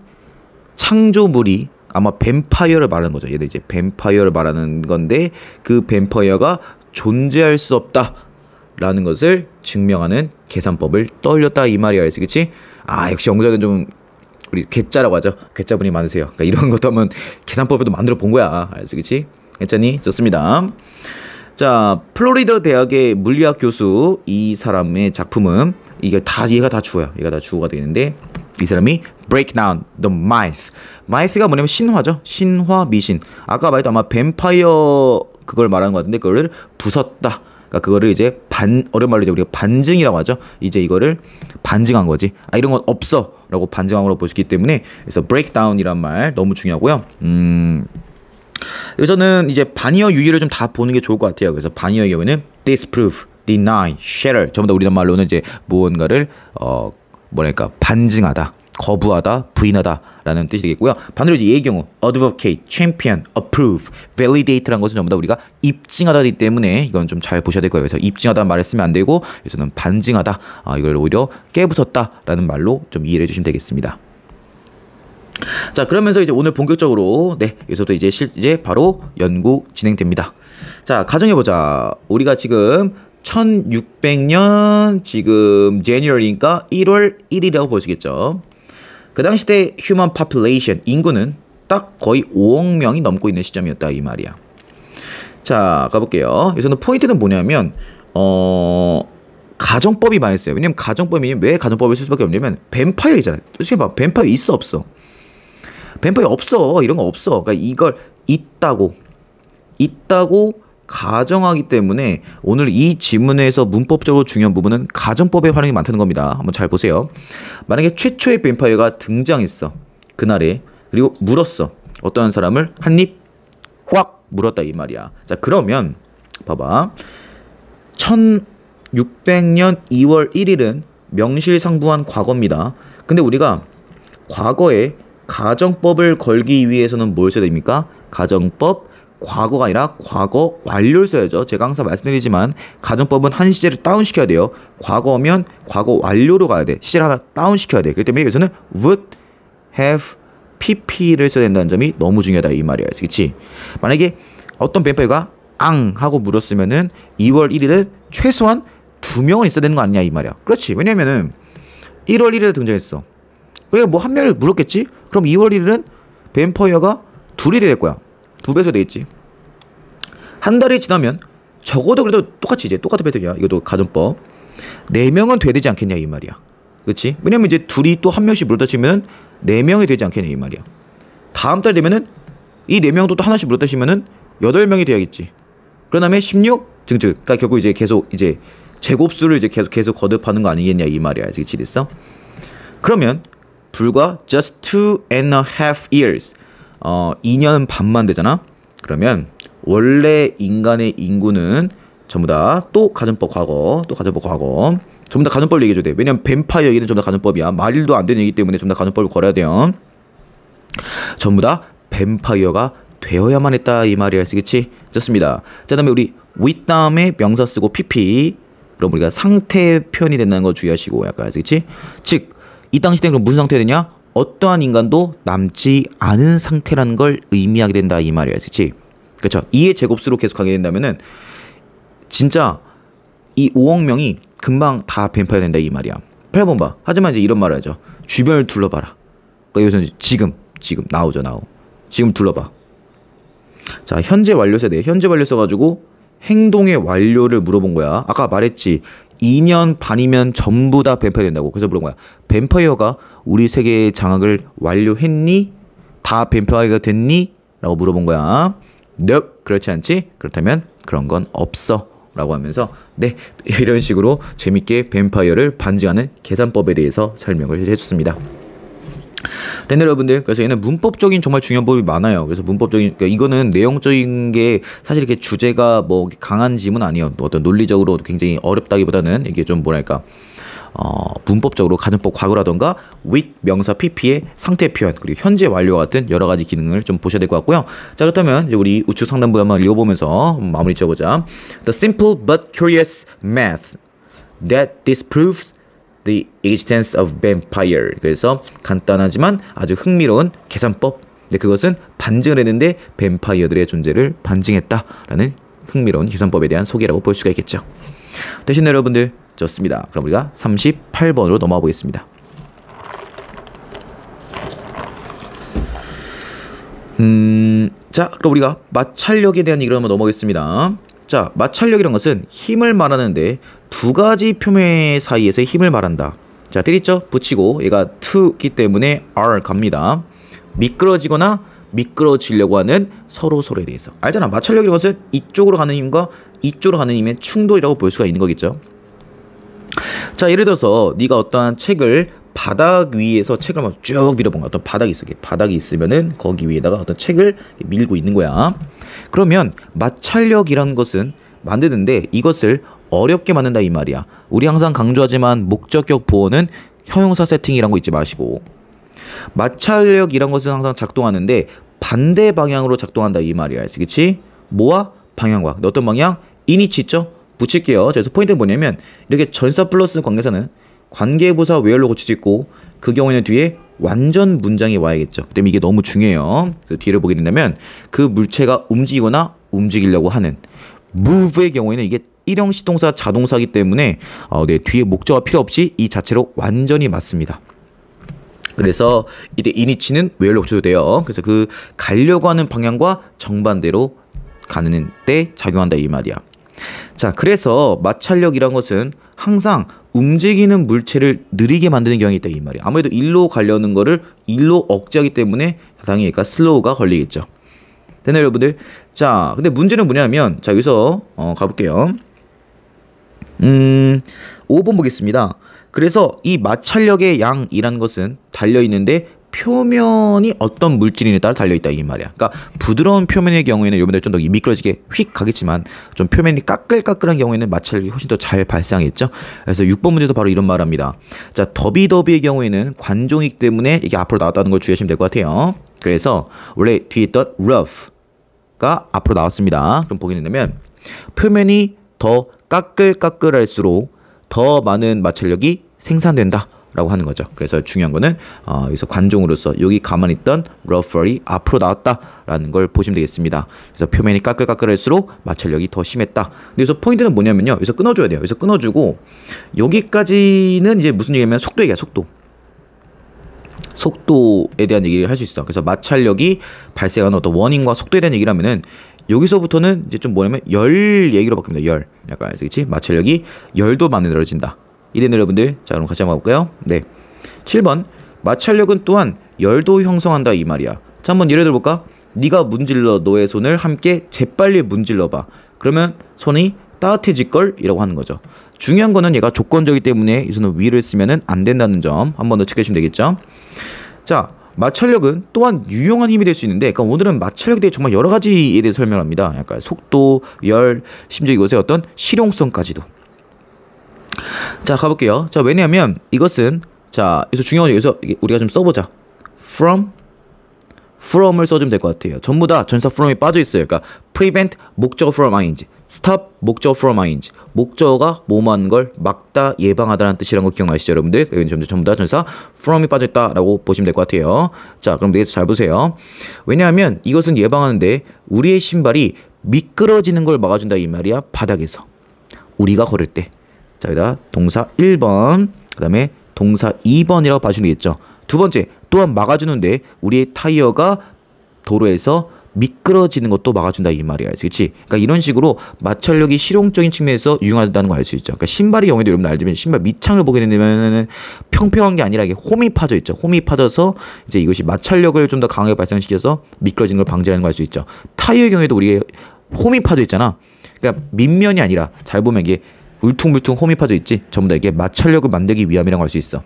창조물이 아마 뱀파이어를 말하는 거죠. 얘는 이제 뱀파이어를 말하는 건데 그 뱀파이어가 존재할 수 없다라는 것을 증명하는 계산법을 떠올렸다 이 말이야. 알지? 그치? 아 역시 연구자는 좀 우리 괴짜라고 하죠. 괴짜분이 많으세요. 그러니까 이런 것도 한번 계산법에도 만들어 본 거야. 알지? 그치? 괜찮니? 좋습니다. 자, 플로리다 대학의 물리학 교수 이 사람의 작품은 이게 다 얘가 다 주어요. 얘가 다 주어가 되는데 이 사람이 break down the myth. myth가 뭐냐면 신화죠. 신화 미신. 아까 말했던 아마 뱀파이어 그걸 말하는 것 같은데 그거를 부쉈다. 그러니까 그거를 이제 반 어려운 말로 이제 우리가 반증이라고 하죠. 이제 이거를 반증한 거지. 아 이런 건 없어라고 반증한 걸로 보시기 때문에 그래서 break down이란 말 너무 중요하고요. 음. 여기서는 이제 반이어 유의를 좀 다 보는 게 좋을 것 같아요. 그래서 반이어의 경우에는 disprove, deny, shatter 전부 다 우리나라 말로는 이제 무언가를 어 뭐랄까 반증하다, 거부하다, 부인하다라는 뜻이 되겠고요. 반대로 이제 얘의 경우 advocate, champion, approve, validate라는 것은 전부 다 우리가 입증하다이기 때문에 이건 좀 잘 보셔야 될 거예요. 그래서 입증하다는 말을 쓰면 안 되고 여기서는 반증하다, 아, 이걸 오히려 깨부쉈다라는 말로 좀 이해를 해주시면 되겠습니다. 자, 그러면서 이제 오늘 본격적으로 네 여기서부터 이제 실 이제 바로 연구 진행됩니다. 자, 가정해보자. 우리가 지금 천육백 년 지금 January니까 일월 일일이라고 보시겠죠. 그 당시 때 human population 인구는 딱 거의 오억 명이 넘고 있는 시점이었다 이 말이야. 자, 가볼게요. 여기서는 포인트는 뭐냐면 어 가정법이 많이 써요. 왜냐면 가정법이 왜 가정법을 쓸 수밖에 없냐면 뱀파이어잖아요. 솔직히 봐, 뱀파이어 있어 없어? 뱀파이어 없어. 이런 거 없어. 그러니까 이걸 있다고 있다고 가정하기 때문에 오늘 이 지문에서 문법적으로 중요한 부분은 가정법의 활용이 많다는 겁니다. 한번 잘 보세요. 만약에 최초의 뱀파이어가 등장했어. 그날에. 그리고 물었어. 어떠한 사람을 한 입 꽉 물었다 이 말이야. 자, 그러면 봐봐. 천육백 년 이월 일일은 명실상부한 과거입니다. 근데 우리가 과거에 가정법을 걸기 위해서는 뭘 써야 됩니까? 가정법 과거가 아니라 과거 완료를 써야죠. 제가 항상 말씀드리지만 가정법은 한 시제를 다운시켜야 돼요. 과거면 과거 완료로 가야 돼. 시제를 하나 다운시켜야 돼. 그렇기 때문에 여기서는 would have pp를 써야 된다는 점이 너무 중요하다 이 말이야. 그렇지? 만약에 어떤 뱀파이어가 앙 하고 물었으면은 이월 일일에 최소한 두 명은 있어야 되는 거 아니냐 이 말이야. 그렇지. 왜냐면은 일월 일일에 등장했어. 그러니까 뭐 한 명을 물었겠지? 그럼 이월 일일은 뱀파이어가 둘이 될 거야. 두 배수 돼 있지. 한 달이 지나면 적어도 그래도 똑같이 이제 똑같은 패턴이야. 이것도 가정법. 네 명은 돼야 되지 않겠냐 이 말이야. 그렇지? 왜냐면 이제 둘이 또 한 명씩 물었다 치면은 네 명이 되지 않겠냐 이 말이야. 다음 달 되면은 이 네 명도 또 하나씩 물었다 치면은 여덟 명이 돼야겠지. 그런 다음에 십육 증증. 그러니까 결국 이제 계속 이제 제곱수를 이제 계속 계속 거듭하는 거 아니겠냐 이 말이야. 그렇지 됐어? 그러면 불과 just two and a half years. 어, 이 년 반만 되잖아. 그러면 원래 인간의 인구는 전부 다 또 가정법 과거, 또 가정법 과거. 전부 다 가정법을 얘기해줘야 돼. 왜냐면 뱀파이어 얘기는 전부 다 가정법이야. 말일도 안 되는 얘기 때문에 전부 다 가정법을 걸어야 돼요. 전부 다 뱀파이어가 되어야만 했다 이 말이야. 그치? 좋습니다. 자, 다음에 우리 with 다음에 명사 쓰고 pp. 그럼 우리가 상태 표현이 된다는 거 주의하시고 약간 그치? 즉, 이 당시 때는 그럼 무슨 상태가 되냐? 어떠한 인간도 남지 않은 상태라는 걸 의미하게 된다 이 말이야. 그치? 그렇죠. 이의 제곱수로 계속하게 된다면은 진짜 이 오억 명이 금방 다 뱀파이어 된다 이 말이야. 팔 번 봐. 하지만 이제 이런 말을 하죠. 주변을 둘러봐라. 그러니까 여기서 지금 지금 나오죠 나오. 지금 둘러봐. 자, 현재 완료 세대. 현재 완료 써가지고 행동의 완료를 물어본 거야. 아까 말했지. 이 년 반이면 전부 다 뱀파이어 된다고. 그래서 물어본 거야. 뱀파이어가 우리 세계의 장악을 완료했니? 다 뱀파이어가 됐니? 라고 물어본 거야. Nope. 그렇지 않지? 그렇다면 그런 건 없어. 라고 하면서 네, 이런 식으로 재밌게 뱀파이어를 반증하는 계산법에 대해서 설명을 해줬습니다. 네, 여러분들, 그래서 얘는 문법적인 정말 중요한 부분이 많아요. 그래서 문법적인, 그러니까 이거는 내용적인 게 사실 이렇게 주제가 뭐 강한 지문 아니에요. 어떤 논리적으로 굉장히 어렵다기보다는 이게 좀 뭐랄까 어, 문법적으로 가정법 과거라던가 with 명사 pp의 상태 표현 그리고 현재 완료 같은 여러 가지 기능을 좀 보셔야 될 것 같고요. 자, 그렇다면 이제 우리 우측 상단부 한번 읽어보면서 마무리 지어보자. The simple but curious math that disproves the existence of vampire. 그래서 간단하지만 아주 흥미로운 계산법. 근데 그것은 반증을 했는데 뱀파이어들의 존재를 반증했다라는 흥미로운 계산법에 대한 소개라고 볼 수가 있겠죠. 대신 여러분들 좋습니다. 그럼 우리가 삼십팔 번으로 넘어가 보겠습니다. 음, 자, 그럼 우리가 마찰력에 대한 얘기를 한번 넘어가겠습니다. 자, 마찰력이란 것은 힘을 말하는데 두 가지 표면 사이에서의 힘을 말한다. 자, 때리죠? 붙이고 얘가 to기 때문에 r 갑니다. 미끄러지거나 미끄러지려고 하는 서로 서로에 대해서. 알잖아. 마찰력이라는 것은 이쪽으로 가는 힘과 이쪽으로 가는 힘의 충돌이라고 볼 수가 있는 거겠죠. 자, 예를 들어서 네가 어떠한 책을 바닥 위에서 책을 막 쭉 밀어본 거야. 어떤 바닥이 있어. 바닥이 있으면은 거기 위에다가 어떤 책을 밀고 있는 거야. 그러면 마찰력이라는 것은 만드는데 이것을 어렵게 만든다 이 말이야. 우리 항상 강조하지만 목적격 보호는 형용사 세팅이란 거 잊지 마시고, 마찰력이란 것은 항상 작동하는데 반대 방향으로 작동한다 이 말이야. 그치? 뭐와? 방향과. 어떤 방향? 이니치 있죠? 붙일게요. 그래서 포인트는 뭐냐면 이렇게 전사 플러스 관계사는 관계부사 where로 고칠 수 있고 그 경우에는 뒤에 완전 문장이 와야겠죠. 그다음에 이게 너무 중요해요. 그래서 뒤를 보게 된다면 그 물체가 움직이거나 움직이려고 하는 move의 경우에는 이게 일형식 동사 자동사이기 때문에 어, 네, 뒤에 목적어 필요 없이 이 자체로 완전히 맞습니다. 그래서 이때 이니치는 where로 고쳐도 돼요. 그래서 그 가려고 하는 방향과 정반대로 가는 때 작용한다 이 말이야. 자, 그래서 마찰력이란 것은 항상 움직이는 물체를 느리게 만드는 경향이 있다 이 말이야. 아무래도 일로 가려는 거를 일로 억제하기 때문에 당연히 그러니까 슬로우가 걸리겠죠. 됐나요 여러분들? 자, 근데 문제는 뭐냐면 자, 여기서 어, 가볼게요. 음, 오 번 보겠습니다. 그래서 이 마찰력의 양이라는 것은 달려있는데 표면이 어떤 물질이냐에 따라 달려있다 이 말이야. 그러니까 부드러운 표면의 경우에는 여러분들 좀 더 미끄러지게 휙 가겠지만 좀 표면이 까끌까끌한 경우에는 마찰력이 훨씬 더 잘 발생하겠죠. 그래서 육 번 문제도 바로 이런 말 합니다. 자, 더비더비의 경우에는 관종이기 때문에 이게 앞으로 나왔다는 걸 주의하시면 될 것 같아요. 그래서 원래 뒤에 있던 rough 가 앞으로 나왔습니다. 그럼 보게 된다면 표면이 더 까끌까끌할수록 더 많은 마찰력이 생산된다 라고 하는 거죠. 그래서 중요한 거는 어, 여기서 관종으로서 여기 가만히 있던 rougher이 앞으로 나왔다 라는 걸 보시면 되겠습니다. 그래서 표면이 까끌까끌할수록 마찰력이 더 심했다. 근데 여기서 포인트는 뭐냐면요, 여기서 끊어줘야 돼요. 여기서 끊어주고 여기까지는 이제 무슨 얘기냐면 속도 얘기야. 속도 속도에 대한 얘기를 할 수 있어. 그래서 마찰력이 발생하는 어떤 원인과 속도에 대한 얘기를 하면은 여기서부터는 이제 좀 뭐냐면 열 얘기로 바뀝니다. 열. 약간 알겠지? 마찰력이 열도 만들어진다. 이래는 여러분들, 자 그럼 같이 한번 볼까요? 네. 칠 번. 마찰력은 또한 열도 형성한다 이 말이야. 자 한번 예를 들어볼까? 네가 문질러 너의 손을 함께 재빨리 문질러봐. 그러면 손이 따뜻해질걸? 이라고 하는 거죠. 중요한 거는 얘가 조건적이기 때문에 이 손은 위를 쓰면은 안 된다는 점 한 번 더 체크해 주시면 되겠죠. 자, 마찰력은 또한 유용한 힘이 될 수 있는데, 그러니까 오늘은 마찰력에 대해 정말 여러 가지에 대해 설명합니다. 약간 속도, 열, 심지어 이것의 어떤 실용성까지도. 자, 가볼게요. 자, 왜냐하면 이것은, 자, 여기서 중요한 거 여기서 우리가 좀 써보자. from, from을 써주면 될 것 같아요. 전부 다 전사 from이 빠져 있어요. 그러니까 prevent 목적어 from ing, stop 목적어 from ing. 목적어가 뭐뭐하는 걸 막다, 예방하다라는 뜻이라는 거 기억나시죠, 여러분들? 여기는 전부 다 전사 from이 빠져 있다라고 보시면 될 것 같아요. 자, 그럼 여기서 잘 보세요. 왜냐하면 이것은 예방하는데 우리의 신발이 미끄러지는 걸 막아준다 이 말이야. 바닥에서 우리가 걸을 때. 자, 여기다 동사 일 번, 그 다음에 동사 이 번이라고 봐주면 되겠죠. 두 번째, 또한 막아주는데 우리의 타이어가 도로에서 미끄러지는 것도 막아준다 이 말이야. 그렇지? 그러니까 이런 식으로 마찰력이 실용적인 측면에서 유용하다는 걸 알 수 있죠. 그러니까 신발의 경우에도 여러분 알지만 신발 밑창을 보게 되면은 평평한 게 아니라 이게 홈이 파져 있죠. 홈이 파져서 이제 이것이 마찰력을 좀 더 강하게 발생시켜서 미끄러지는 걸 방지하는 걸 알 수 있죠. 타이어의 경우에도 우리의 홈이 파져 있잖아. 그러니까 밑면이 아니라 잘 보면 이게 울퉁불퉁 홈이 파져 있지. 전부 다 이게 마찰력을 만들기 위함이라고 할 수 있어.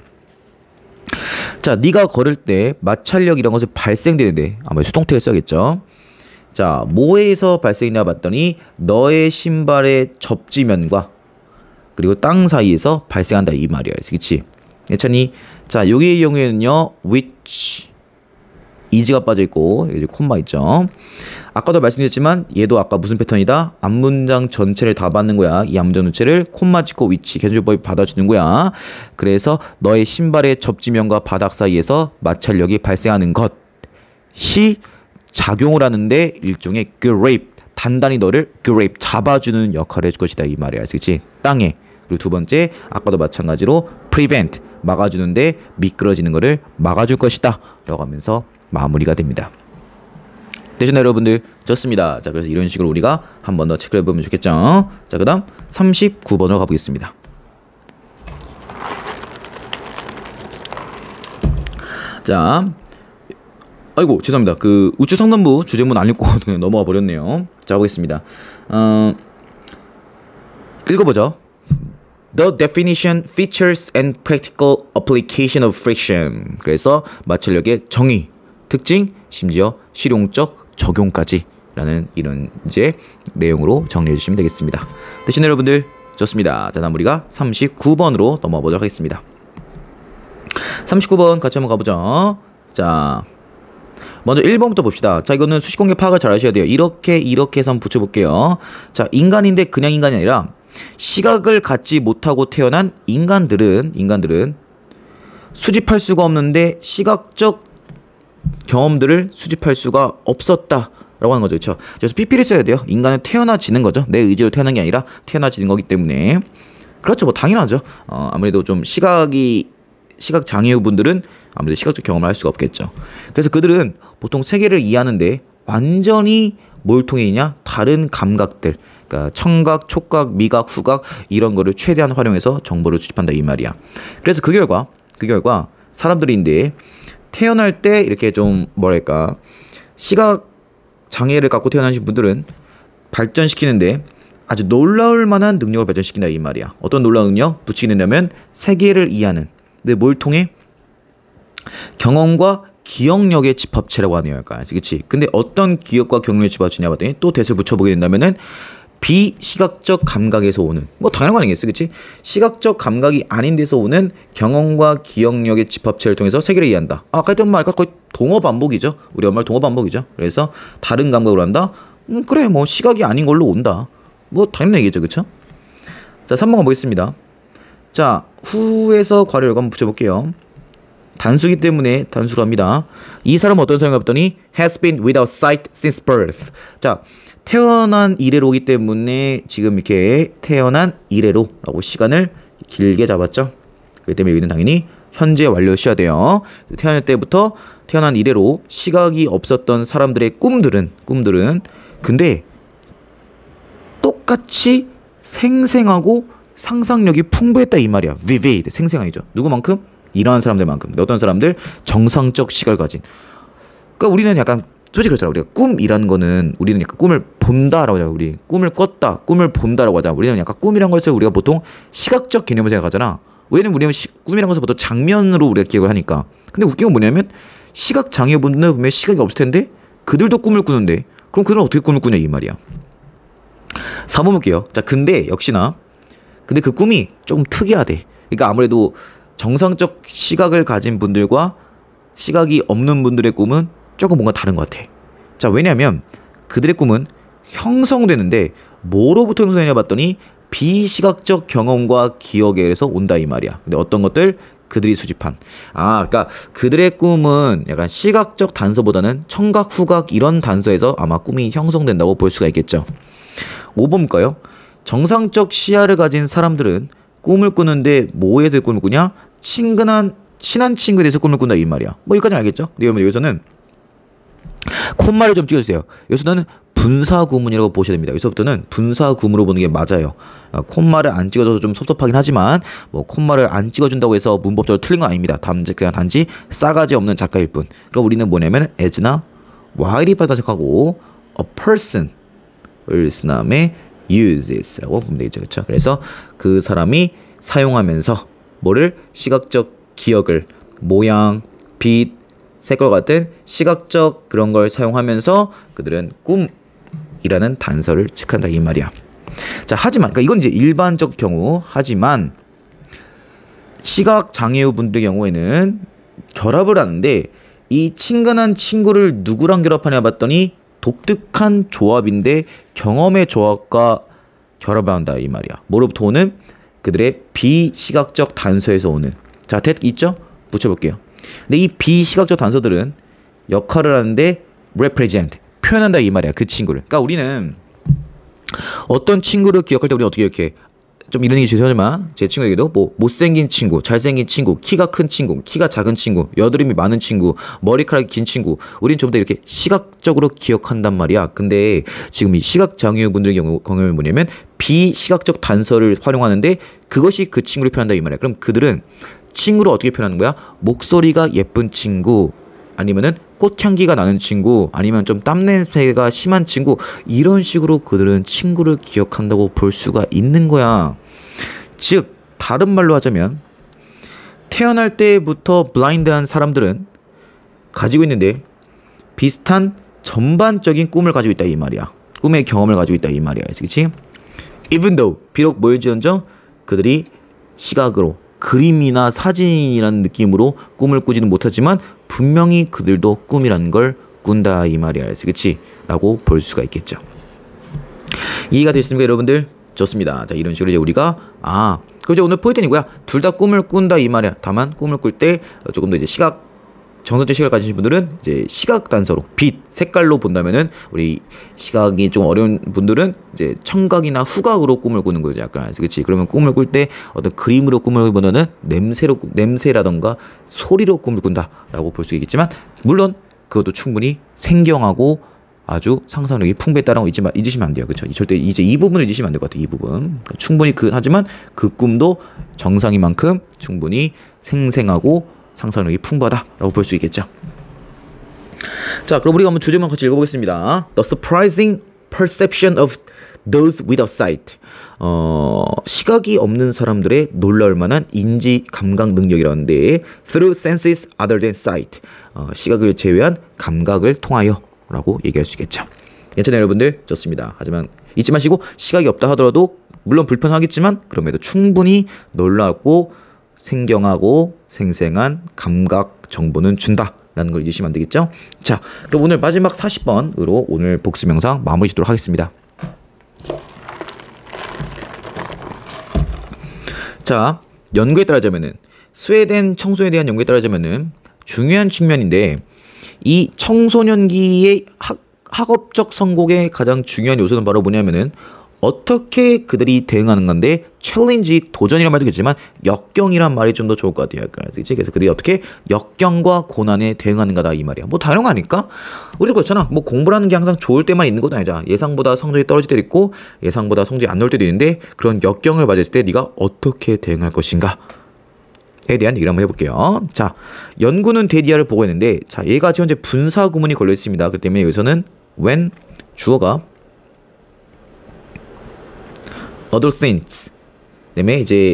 자, 네가 걸을 때 마찰력 이런 것이 발생되는데 아마 수동태를 써야겠죠. 자, 뭐에서 발생이나 봤더니 너의 신발의 접지면과 그리고 땅 사이에서 발생한다 이 말이야. 그렇지? 예찬이. 자, 여기의 경우에는요, which is가 빠져 있고 여기 콤마 있죠. 아까도 말씀드렸지만 얘도 아까 무슨 패턴이다? 앞문장 전체를 다 받는 거야. 이 앞문장 전체를 콤마 찍고 위치 개선조법이 받아주는 거야. 그래서 너의 신발의 접지면과 바닥 사이에서 마찰력이 발생하는 것이 작용을 하는데 일종의 grip, 단단히 너를 grip, 잡아주는 역할을 해줄 것이다 이 말이야. 그렇지? 땅에. 그리고 두 번째, 아까도 마찬가지로 prevent, 막아주는데 미끄러지는 거를 막아줄 것이다 라고 하면서 마무리가 됩니다. 되셨나요 여러분들? 좋습니다. 자, 그래서 이런 식으로 우리가 한 번 더 체크를 해보면 좋겠죠. 자, 그 다음 삼십구 번으로 가보겠습니다. 자, 아이고 죄송합니다. 그 우주 상단부 주제문 안 읽고 그냥 넘어가 버렸네요. 자, 보겠습니다. 어, 읽어보죠. The definition, features and practical application of friction. 그래서 마찰력의 정의, 특징, 심지어 실용적 적용까지 라는 이런 이제 내용으로 정리해 주시면 되겠습니다. 대신 여러분들 좋습니다. 자, 다음 우리가 삼십구 번으로 넘어가 보도록 하겠습니다. 삼십구 번 같이 한번 가보죠. 자, 먼저 일 번부터 봅시다. 자, 이거는 수식 관계 파악을 잘 하셔야 돼요. 이렇게 이렇게 해서 한번 붙여볼게요. 자, 인간인데 그냥 인간이 아니라 시각을 갖지 못하고 태어난 인간들은 인간들은 수집할 수가 없는데 시각적 경험들을 수집할 수가 없었다 라고 하는 거죠. 그렇죠? 그래서 피피를 써야 돼요. 인간은 태어나지는 거죠. 내 의지로 태어난 게 아니라 태어나지는 거기 때문에. 그렇죠. 뭐 당연하죠. 어, 아무래도 좀 시각이 시각 장애우분들은 아무래도 시각적 경험을 할 수가 없겠죠. 그래서 그들은 보통 세계를 이해하는데 완전히 뭘 통해 있냐? 다른 감각들, 그러니까 청각, 촉각, 미각, 후각 이런 거를 최대한 활용해서 정보를 수집한다 이 말이야. 그래서 그 결과, 그 결과 사람들인데 태어날 때 이렇게 좀 뭐랄까 시각 장애를 갖고 태어나신 분들은 발전시키는데 아주 놀라울 만한 능력을 발전시킨다 이 말이야. 어떤 놀라운 능력? 붙이게 된다면 세계를 이해하는. 근데 뭘 통해? 경험과 기억력의 집합체라고 하네요. 약간. 그치? 근데 어떤 기억과 경험의 집합체냐 봤더니 또 대을 붙여보게 된다면은 비시각적 감각에서 오는, 뭐 당연한 거 아니겠어, 그치? 시각적 감각이 아닌 데서 오는 경험과 기억력의 집합체를 통해서 세계를 이해한다. 아, 아까 했던 말, 거의 동어 반복이죠. 우리 엄마 동어 반복이죠. 그래서 다른 감각으로 한다. 음, 그래 뭐 시각이 아닌 걸로 온다. 뭐 당연한 얘기죠, 그쵸? 자, 삼 번 가보겠습니다. 자, 후에서 괄호를 한번 붙여볼게요. 단수기 때문에 단수로 합니다. 이 사람은 어떤 사람인가 봤더니 has been without sight since birth. 자, 태어난 이래로기 때문에 지금 이렇게 태어난 이래로라고 시간을 길게 잡았죠. 그렇기 때문에 여기는 당연히 현재 완료 시야 돼요. 태어날 때부터 태어난 이래로 시각이 없었던 사람들의 꿈들은 꿈들은 근데 똑같이 생생하고 상상력이 풍부했다 이 말이야. vivid 생생하죠. 누구만큼? 이러한 사람들만큼. 어떤 사람들? 정상적 시각을 가진. 그러니까 우리는 약간 솔직히 그렇잖아. 우리가 꿈이라는 거는 우리는 약간 꿈을 본다라고 하잖아. 우리 꿈을 꿨다, 꿈을 본다라고 하잖아. 우리는 약간 꿈이란 것을 우리가 보통 시각적 개념을 생각하잖아. 왜냐면 우리는 시, 꿈이란 것을 보통 장면으로 우리가 기억을 하니까. 근데 웃긴 건 뭐냐면 시각 장애분들은 보면 시각이 없을 텐데 그들도 꿈을 꾸는데 그럼 그들은 어떻게 꿈을 꾸냐 이 말이야. 사 번 볼게요. 자, 근데 역시나 근데 그 꿈이 조금 특이하대. 그러니까 아무래도 정상적 시각을 가진 분들과 시각이 없는 분들의 꿈은 조금 뭔가 다른 것 같아. 자, 왜냐면 그들의 꿈은 형성되는데 뭐로부터 형성되냐 봤더니 비시각적 경험과 기억에 의해서 온다 이 말이야. 근데 어떤 것들? 그들이 수집한. 아, 그러니까 그들의 꿈은 약간 시각적 단서보다는 청각, 후각 이런 단서에서 아마 꿈이 형성된다고 볼 수가 있겠죠. 오 번 볼까요? 정상적 시야를 가진 사람들은 꿈을 꾸는데 뭐에 대해 꿈을 꾸냐? 친근한 친한 친구에 대해서 꿈을 꾼다 이 말이야. 뭐 여기까지는 알겠죠? 근데 여러분 여기서는 콤마를 좀 찍어주세요. 여기서는 분사구문이라고 보셔야 됩니다. 여기서부터는 분사구문으로 보는 게 맞아요. 아, 콤마를 안 찍어줘서 좀 섭섭하긴 하지만 뭐 콤마를 안 찍어준다고 해서 문법적으로 틀린 건 아닙니다. 단지 그냥 단지 싸가지 없는 작가일 뿐. 그럼 우리는 뭐냐면 as나 while이 빠다 생각하고 a person을 쓴 다음에 uses라고 보면 되겠죠. 그렇죠? 그래서 그 사람이 사용하면서 뭐를 시각적 기억을 모양, 빛, 색깔 같은 시각적 그런 걸 사용하면서 그들은 꿈이라는 단서를 체크한다 이 말이야. 자, 하지만 그러니까 이건 이제 일반적 경우 하지만 시각 장애우 분들의 경우에는 결합을 하는데 이 친근한 친구를 누구랑 결합하냐 봤더니 독특한 조합인데 경험의 조합과 결합을 한다 이 말이야. 뭐로부터 오는? 그들의 비시각적 단서에서 오는. 자, that 있죠? 붙여볼게요. 근데 이 비시각적 단서들은 역할을 하는데 represent, 표현한다 이 말이야. 그 친구를. 그러니까 우리는 어떤 친구를 기억할 때 우리는 어떻게 기억해? 좀 이런 얘기 죄송하지만 제 친구에게도 뭐 못생긴 친구, 잘생긴 친구, 키가 큰 친구, 키가 작은 친구, 여드름이 많은 친구, 머리카락이 긴 친구, 우린 좀 더 이렇게 시각적으로 기억한단 말이야. 근데 지금 이 시각장애인분들의 경우 경우는 뭐냐면 비시각적 단서를 활용하는데 그것이 그 친구를 표현한다 이 말이야. 그럼 그들은 친구를 어떻게 표현하는 거야? 목소리가 예쁜 친구, 아니면은 꽃향기가 나는 친구, 아니면 좀 땀냄새가 심한 친구, 이런 식으로 그들은 친구를 기억한다고 볼 수가 있는 거야. 즉 다른 말로 하자면 태어날 때부터 블라인드한 사람들은 가지고 있는데 비슷한 전반적인 꿈을 가지고 있다 이 말이야. 꿈의 경험을 가지고 있다 이 말이야. 그렇지? Even though 비록 뭐일지언정 그들이 시각으로 그림이나 사진이라는 느낌으로 꿈을 꾸지는 못하지만 분명히 그들도 꿈이라는 걸 꾼다 이 말이야. 그치? 라고 볼 수가 있겠죠. 이해가 되셨습니까 여러분들? 좋습니다. 자, 이런 식으로 이제 우리가 아 그럼 이제 오늘 포인트는 뭐야? 둘 다 꿈을 꾼다 이 말이야. 다만 꿈을 꿀 때 조금 더 이제 시각 정서적 시각을 가지신 분들은 이제 시각 단서로 빛, 색깔로 본다면은 우리 시각이 좀 어려운 분들은 이제 청각이나 후각으로 꿈을 꾸는 거죠. 약간 그렇지. 그러면 꿈을 꿀 때 어떤 그림으로 꿈을 보다는 냄새로 냄새라던가 소리로 꿈을 꾼다라고 볼 수 있겠지만 물론 그것도 충분히 생경하고 아주 상상력이 풍부했다라는 거 잊지 마, 잊으시면 안 돼요. 그렇죠? 절대 이제 이 부분을 잊으시면 안 될 것 같아요. 이 부분 충분히 그 하지만 그 꿈도 정상인 만큼 충분히 생생하고 상상력이 풍부하다라고 볼 수 있겠죠. 자, 그럼 우리가 한번 주제만 같이 읽어보겠습니다. The surprising perception of those without sight. 어, 시각이 없는 사람들의 놀라울 만한 인지 감각 능력이라는데 through senses other than sight. 어, 시각을 제외한 감각을 통하여 라고 얘기할 수 있겠죠. 괜찮아요 여러분들? 좋습니다. 하지만 잊지 마시고 시각이 없다 하더라도 물론 불편하겠지만 그럼에도 충분히 놀랍고 생경하고 생생한 감각 정보는 준다 라는 걸 잊으시면 안 되겠죠? 자, 그럼 오늘 마지막 사십 번으로 오늘 복습 영상 마무리 짓도록 하겠습니다. 자, 연구에 따르자면은 스웨덴 청소년에 대한 연구에 따르자면은 중요한 측면인데 이 청소년기의 학, 학업적 성공의 가장 중요한 요소는 바로 뭐냐면은 어떻게 그들이 대응하는 건데 챌린지, 도전이란 말도 있겠지만 역경이란 말이 좀 더 좋을 것 같아요. 그래서 그들이 어떻게 역경과 고난에 대응하는가다 이 말이야. 뭐 다른 거 아닐까? 우리도 그렇잖아. 뭐 공부라는 게 항상 좋을 때만 있는 것도 아니잖아. 예상보다 성적이 떨어질 때도 있고 예상보다 성적이 안 나올 때도 있는데 그런 역경을 맞았을 때 네가 어떻게 대응할 것인가 에 대한 얘기를 한번 해볼게요. 자, 연구는 데디아를 보고 있는데 자, 얘가 지금 현재 분사 구문이 걸려 있습니다. 그렇기 때문에 여기서는 when 주어가 other things 그다음에 이제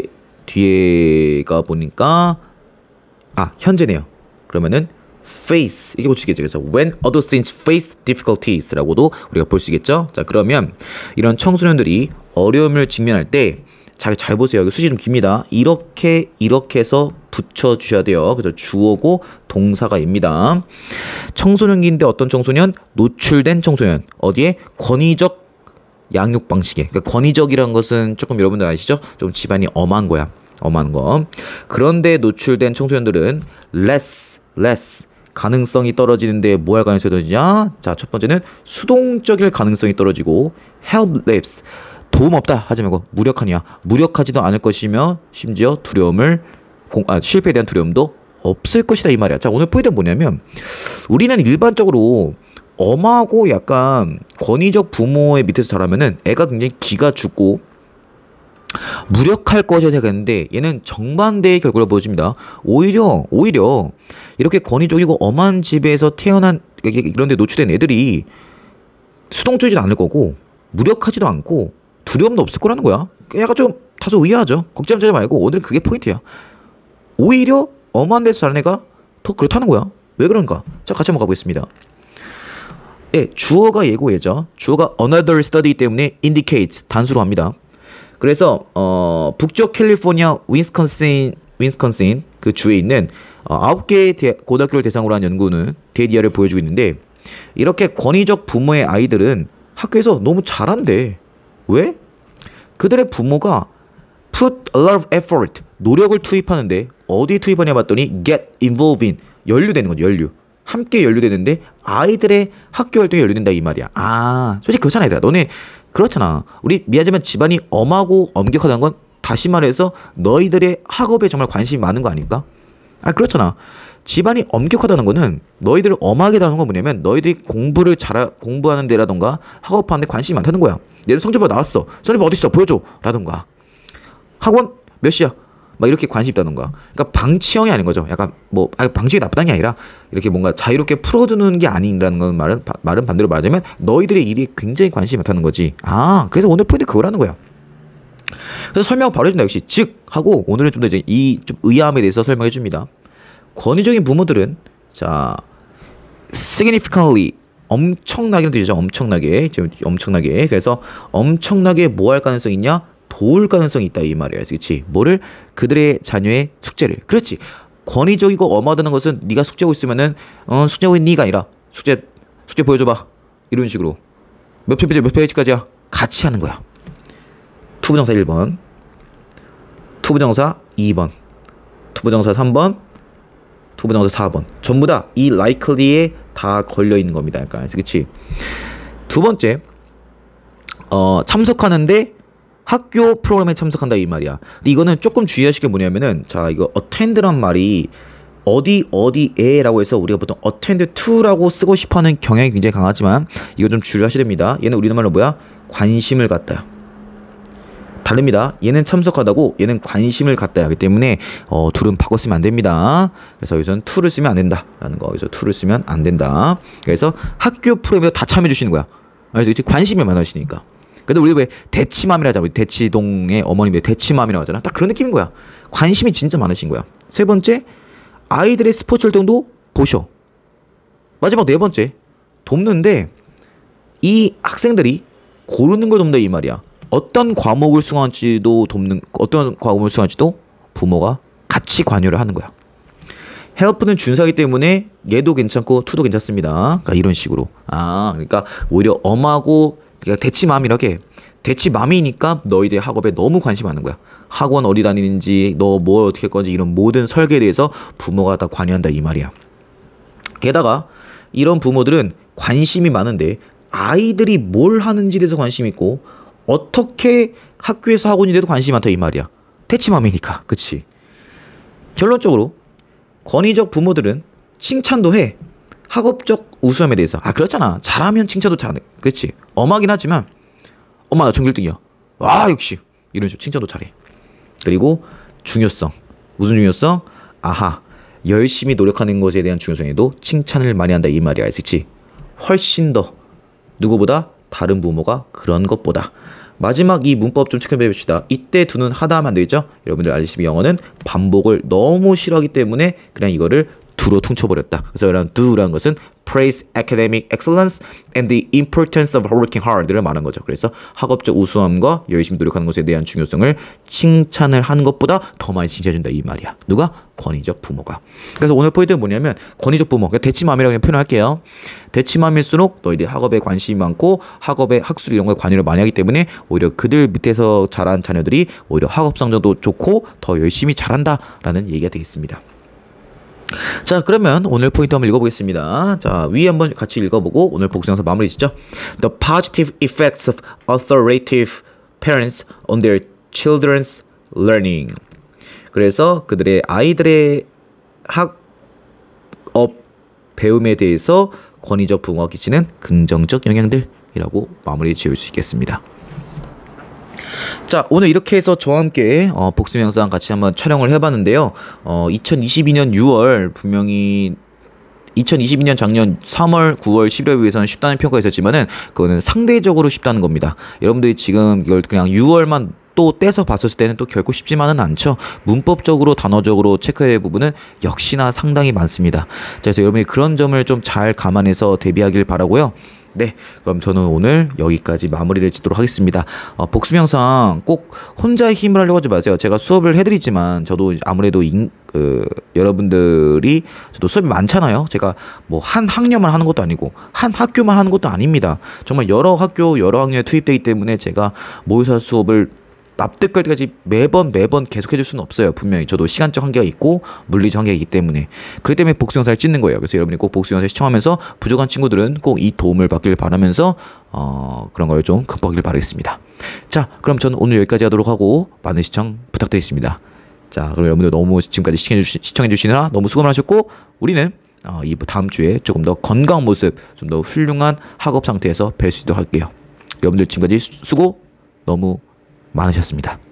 뒤에가 보니까 아 현재네요. 그러면은 face 이게 고치겠죠. 그래서 when other things face difficulties라고도 우리가 볼 수 있겠죠. 자, 그러면 이런 청소년들이 어려움을 직면할 때 잘 잘 보세요. 여기 수지 좀 깁니다. 이렇게 이렇게 해서 붙여 주셔야 돼요. 그래서 주어고 동사가입니다. 청소년기인데 어떤 청소년? 노출된 청소년. 어디에? 권위적 양육 방식에. 그러니까 권위적이라는 것은 조금 여러분들 아시죠? 좀 집안이 엄한 거야. 엄한 거. 그런데 노출된 청소년들은 less, less 가능성이 떨어지는데 뭐 할 가능성이 떨어지냐? 자, 첫 번째는 수동적일 가능성이 떨어지고 helpless 도움 없다 하지 말고 무력하냐? 무력하지도 않을 것이며 심지어 두려움을 공, 아, 실패에 대한 두려움도 없을 것이다 이 말이야. 자, 오늘 포인트는 뭐냐면 우리는 일반적으로 엄하고 약간 권위적 부모의 밑에서 자라면은 애가 굉장히 기가 죽고 무력할 것이라 생각했는데 얘는 정반대의 결과를 보여줍니다. 오히려 오히려 이렇게 권위적이고 엄한 집에서 태어난 이런 데 노출된 애들이 수동적이지도 않을 거고 무력하지도 않고 두려움도 없을 거라는 거야. 약간 좀 다소 의아하죠. 걱정하지 말고 오늘은 그게 포인트야. 오히려 엄한 데서 자란 애가 더 그렇다는 거야. 왜 그런가? 자, 같이 한번 가보겠습니다. 예, 주어가 예고예죠. 주어가 another study 때문에 indicates 단수로 합니다. 그래서 어, 북쪽 캘리포니아 윈스콘신 윈스콘신 그 주에 있는 어, 아홉 개의 대, 고등학교를 대상으로 한 연구는 데디아를 보여주고 있는데 이렇게 권위적 부모의 아이들은 학교에서 너무 잘한대. 왜? 그들의 부모가 put a lot of effort 노력을 투입하는데 어디 투입하냐 봤더니 get involved in 연루되는 거죠. 연루. 함께 연루되는데 아이들의 학교 활동에 연루된다 이 말이야. 아, 솔직히 그렇잖아 얘들아. 너네 그렇잖아. 우리 미안하지만 집안이 엄하고 엄격하다는 건 다시 말해서 너희들의 학업에 정말 관심이 많은 거 아닐까? 아, 그렇잖아. 집안이 엄격하다는 거는 너희들을 엄하게 다루는 건 뭐냐면 너희들이 공부를 잘 공부하는 데라던가 학업하는 데 관심이 많다는 거야. 얘들 성적표 나왔어. 성적표 어디 있어? 보여줘. 라던가. 학원 몇 시야? 막 이렇게 관심 있다던가. 그러니까 방치형이 아닌 거죠. 약간 뭐 아, 방치가 나쁘다는 게 아니라 이렇게 뭔가 자유롭게 풀어주는 게 아닌라는 건 말은 바, 말은 반대로 말하자면 너희들의 일이 굉장히 관심이 많다는 거지. 아, 그래서 오늘 포인트 그거라는 거야. 그래서 설명 바로 해준다. 역시 즉 하고 오늘은 좀 더 이제 이 좀 의아함에 대해서 설명해 줍니다. 권위적인 부모들은 자 significantly 엄청나게는 되죠. 엄청나게 지금 엄청나게 그래서 엄청나게 뭐 할 가능성이 있냐? 도울 가능성이 있다 이 말이야. 그렇지? 뭐를? 그들의 자녀의 숙제를. 그렇지. 권위적이고 엄하다는 것은 네가 숙제하고 있으면은 어 숙제하고 있니가 아니라 숙제 숙제 보여줘봐 이런 식으로 몇 페이지 몇 페이지까지야 같이 하는 거야. 투부정사 일 번, 투부정사 이 번, 투부정사 삼 번, 투부정사 사 번 전부 다 이 likely에 다 걸려 있는 겁니다. 약간 그렇지. 두 번째 어 참석하는데 학교 프로그램에 참석한다 이 말이야. 근데 이거는 조금 주의하실 게 뭐냐면은 자 이거 attend란 말이 어디 어디에라고 해서 우리가 보통 attend to라고 쓰고 싶어하는 경향이 굉장히 강하지만 이거 좀 주의하셔야 됩니다. 얘는 우리말로 뭐야? 관심을 갖다야. 다릅니다. 얘는 참석하다고 얘는 관심을 갖다야. 그렇기 때문에 어, 둘은 바꿔 쓰면 안 됩니다. 그래서 여기서는 to를 쓰면 안 된다라는 거. 여기서 to를 쓰면 안 된다. 그래서 학교 프로그램에 다 참여해 주시는 거야. 그래서 이제 관심이 많으시니까. 근데 우리 왜 대치맘이라 하잖아. 우리 대치동의 어머님들 대치맘이라고 하잖아. 딱 그런 느낌인 거야. 관심이 진짜 많으신 거야. 세 번째, 아이들의 스포츠 활동도 보셔. 마지막 네 번째, 돕는데 이 학생들이 고르는 걸 돕는다 이 말이야. 어떤 과목을 수강할지도 돕는 어떤 과목을 수강할지도 부모가 같이 관여를 하는 거야. help는 준사이기 때문에 얘도 괜찮고 to도 괜찮습니다. 그러니까 이런 식으로. 아, 그러니까 오히려 엄하고 그러니까 대치맘이라게 대치맘이니까 너희들 학업에 너무 관심 많은 거야. 학원 어디 다니는지, 너 뭐 어떻게 할 건지 이런 모든 설계에 대해서 부모가 다 관여한다 이 말이야. 게다가 이런 부모들은 관심이 많은데 아이들이 뭘 하는지에 대해서 관심이 있고 어떻게 학교에서 학원이 돼도 관심이 많다 이 말이야. 대치맘이니까. 그치? 결론적으로 권위적 부모들은 칭찬도 해. 학업적 우수함에 대해서. 아 그렇잖아. 잘하면 칭찬도 잘하네. 그렇지? 엄하긴 하지만 엄마 나 전교 일 등이야. 와 역시 이런 식으로 칭찬도 잘해. 그리고 중요성. 무슨 중요성? 아하 열심히 노력하는 것에 대한 중요성에도 칭찬을 많이 한다 이 말이야. 그치? 훨씬 더 누구보다 다른 부모가 그런 것보다. 마지막 이 문법 좀 체크해 봅시다. 이때 두는 하다 하면 안 되겠죠? 여러분들 알다시피 영어는 반복을 너무 싫어하기 때문에 그냥 이거를 do로 퉁쳐버렸다. 그래서 이런 do라는 것은 praise academic excellence and the importance of working hard를 말한 거죠. 그래서 학업적 우수함과 열심히 노력하는 것에 대한 중요성을 칭찬을 하는 것보다 더 많이 칭찬해준다 이 말이야. 누가? 권위적 부모가. 그래서 오늘 포인트는 뭐냐면 권위적 부모, 그러니까 대치맘이라고 그냥 표현할게요. 대치맘일수록 너희들 학업에 관심이 많고 학업에 학술 이런 거에 관여를 많이 하기 때문에 오히려 그들 밑에서 자란 자녀들이 오히려 학업 성적도 좋고 더 열심히 잘한다라는 얘기가 되겠습니다. 자 그러면 오늘 포인트 한번 읽어보겠습니다. 자 위에 한번 같이 읽어보고 오늘 복수 영상 마무리 짓죠. The positive effects of authoritative parents on their children's learning. 그래서 그들의 아이들의 학업 배움에 대해서 권위적 부모가 끼치는 긍정적 영향들이라고 마무리 지을 수 있겠습니다. 자 오늘 이렇게 해서 저와 함께 어, 복습 영상 같이 한번 촬영을 해봤는데요. 어, 이천이십이 년 유월 분명히 이천이십이 년 작년 삼월, 구월, 십일월에 비해서는 쉽다는 평가가 있었지만은 그거는 상대적으로 쉽다는 겁니다. 여러분들이 지금 이걸 그냥 유월만 또 떼서 봤을 때는 또 결코 쉽지만은 않죠. 문법적으로 단어적으로 체크해야 할 부분은 역시나 상당히 많습니다. 자, 그래서 여러분이 그런 점을 좀 잘 감안해서 대비하길 바라고요. 네, 그럼 저는 오늘 여기까지 마무리를 짓도록 하겠습니다. 어, 복습 영상 꼭 혼자 힘을 하려고 하지 마세요. 제가 수업을 해드리지만 저도 아무래도 인, 그, 여러분들이 저도 수업이 많잖아요. 제가 뭐 한 학년만 하는 것도 아니고 한 학교만 하는 것도 아닙니다. 정말 여러 학교 여러 학년에 투입되기 때문에 제가 모의사 수업을 납득할 때까지 매번 매번 계속 해줄 수는 없어요. 분명히 저도 시간적 한계가 있고 물리적 한계가 있기 때문에 그렇기 때문에 복수 영상을 찍는 거예요. 그래서 여러분이 꼭 복수 영상을 시청하면서 부족한 친구들은 꼭 이 도움을 받길 바라면서 어, 그런 걸 좀 극복하길 바라겠습니다. 자 그럼 저는 오늘 여기까지 하도록 하고 많은 시청 부탁드리겠습니다. 자 그럼 여러분들 너무 지금까지 시청해주시, 시청해주시느라 너무 수고 많으셨고 우리는 어, 이 다음 주에 조금 더 건강한 모습 좀 더 훌륭한 학업 상태에서 뵐 수 있도록 할게요. 여러분들 지금까지 수고 너무 많으셨습니다.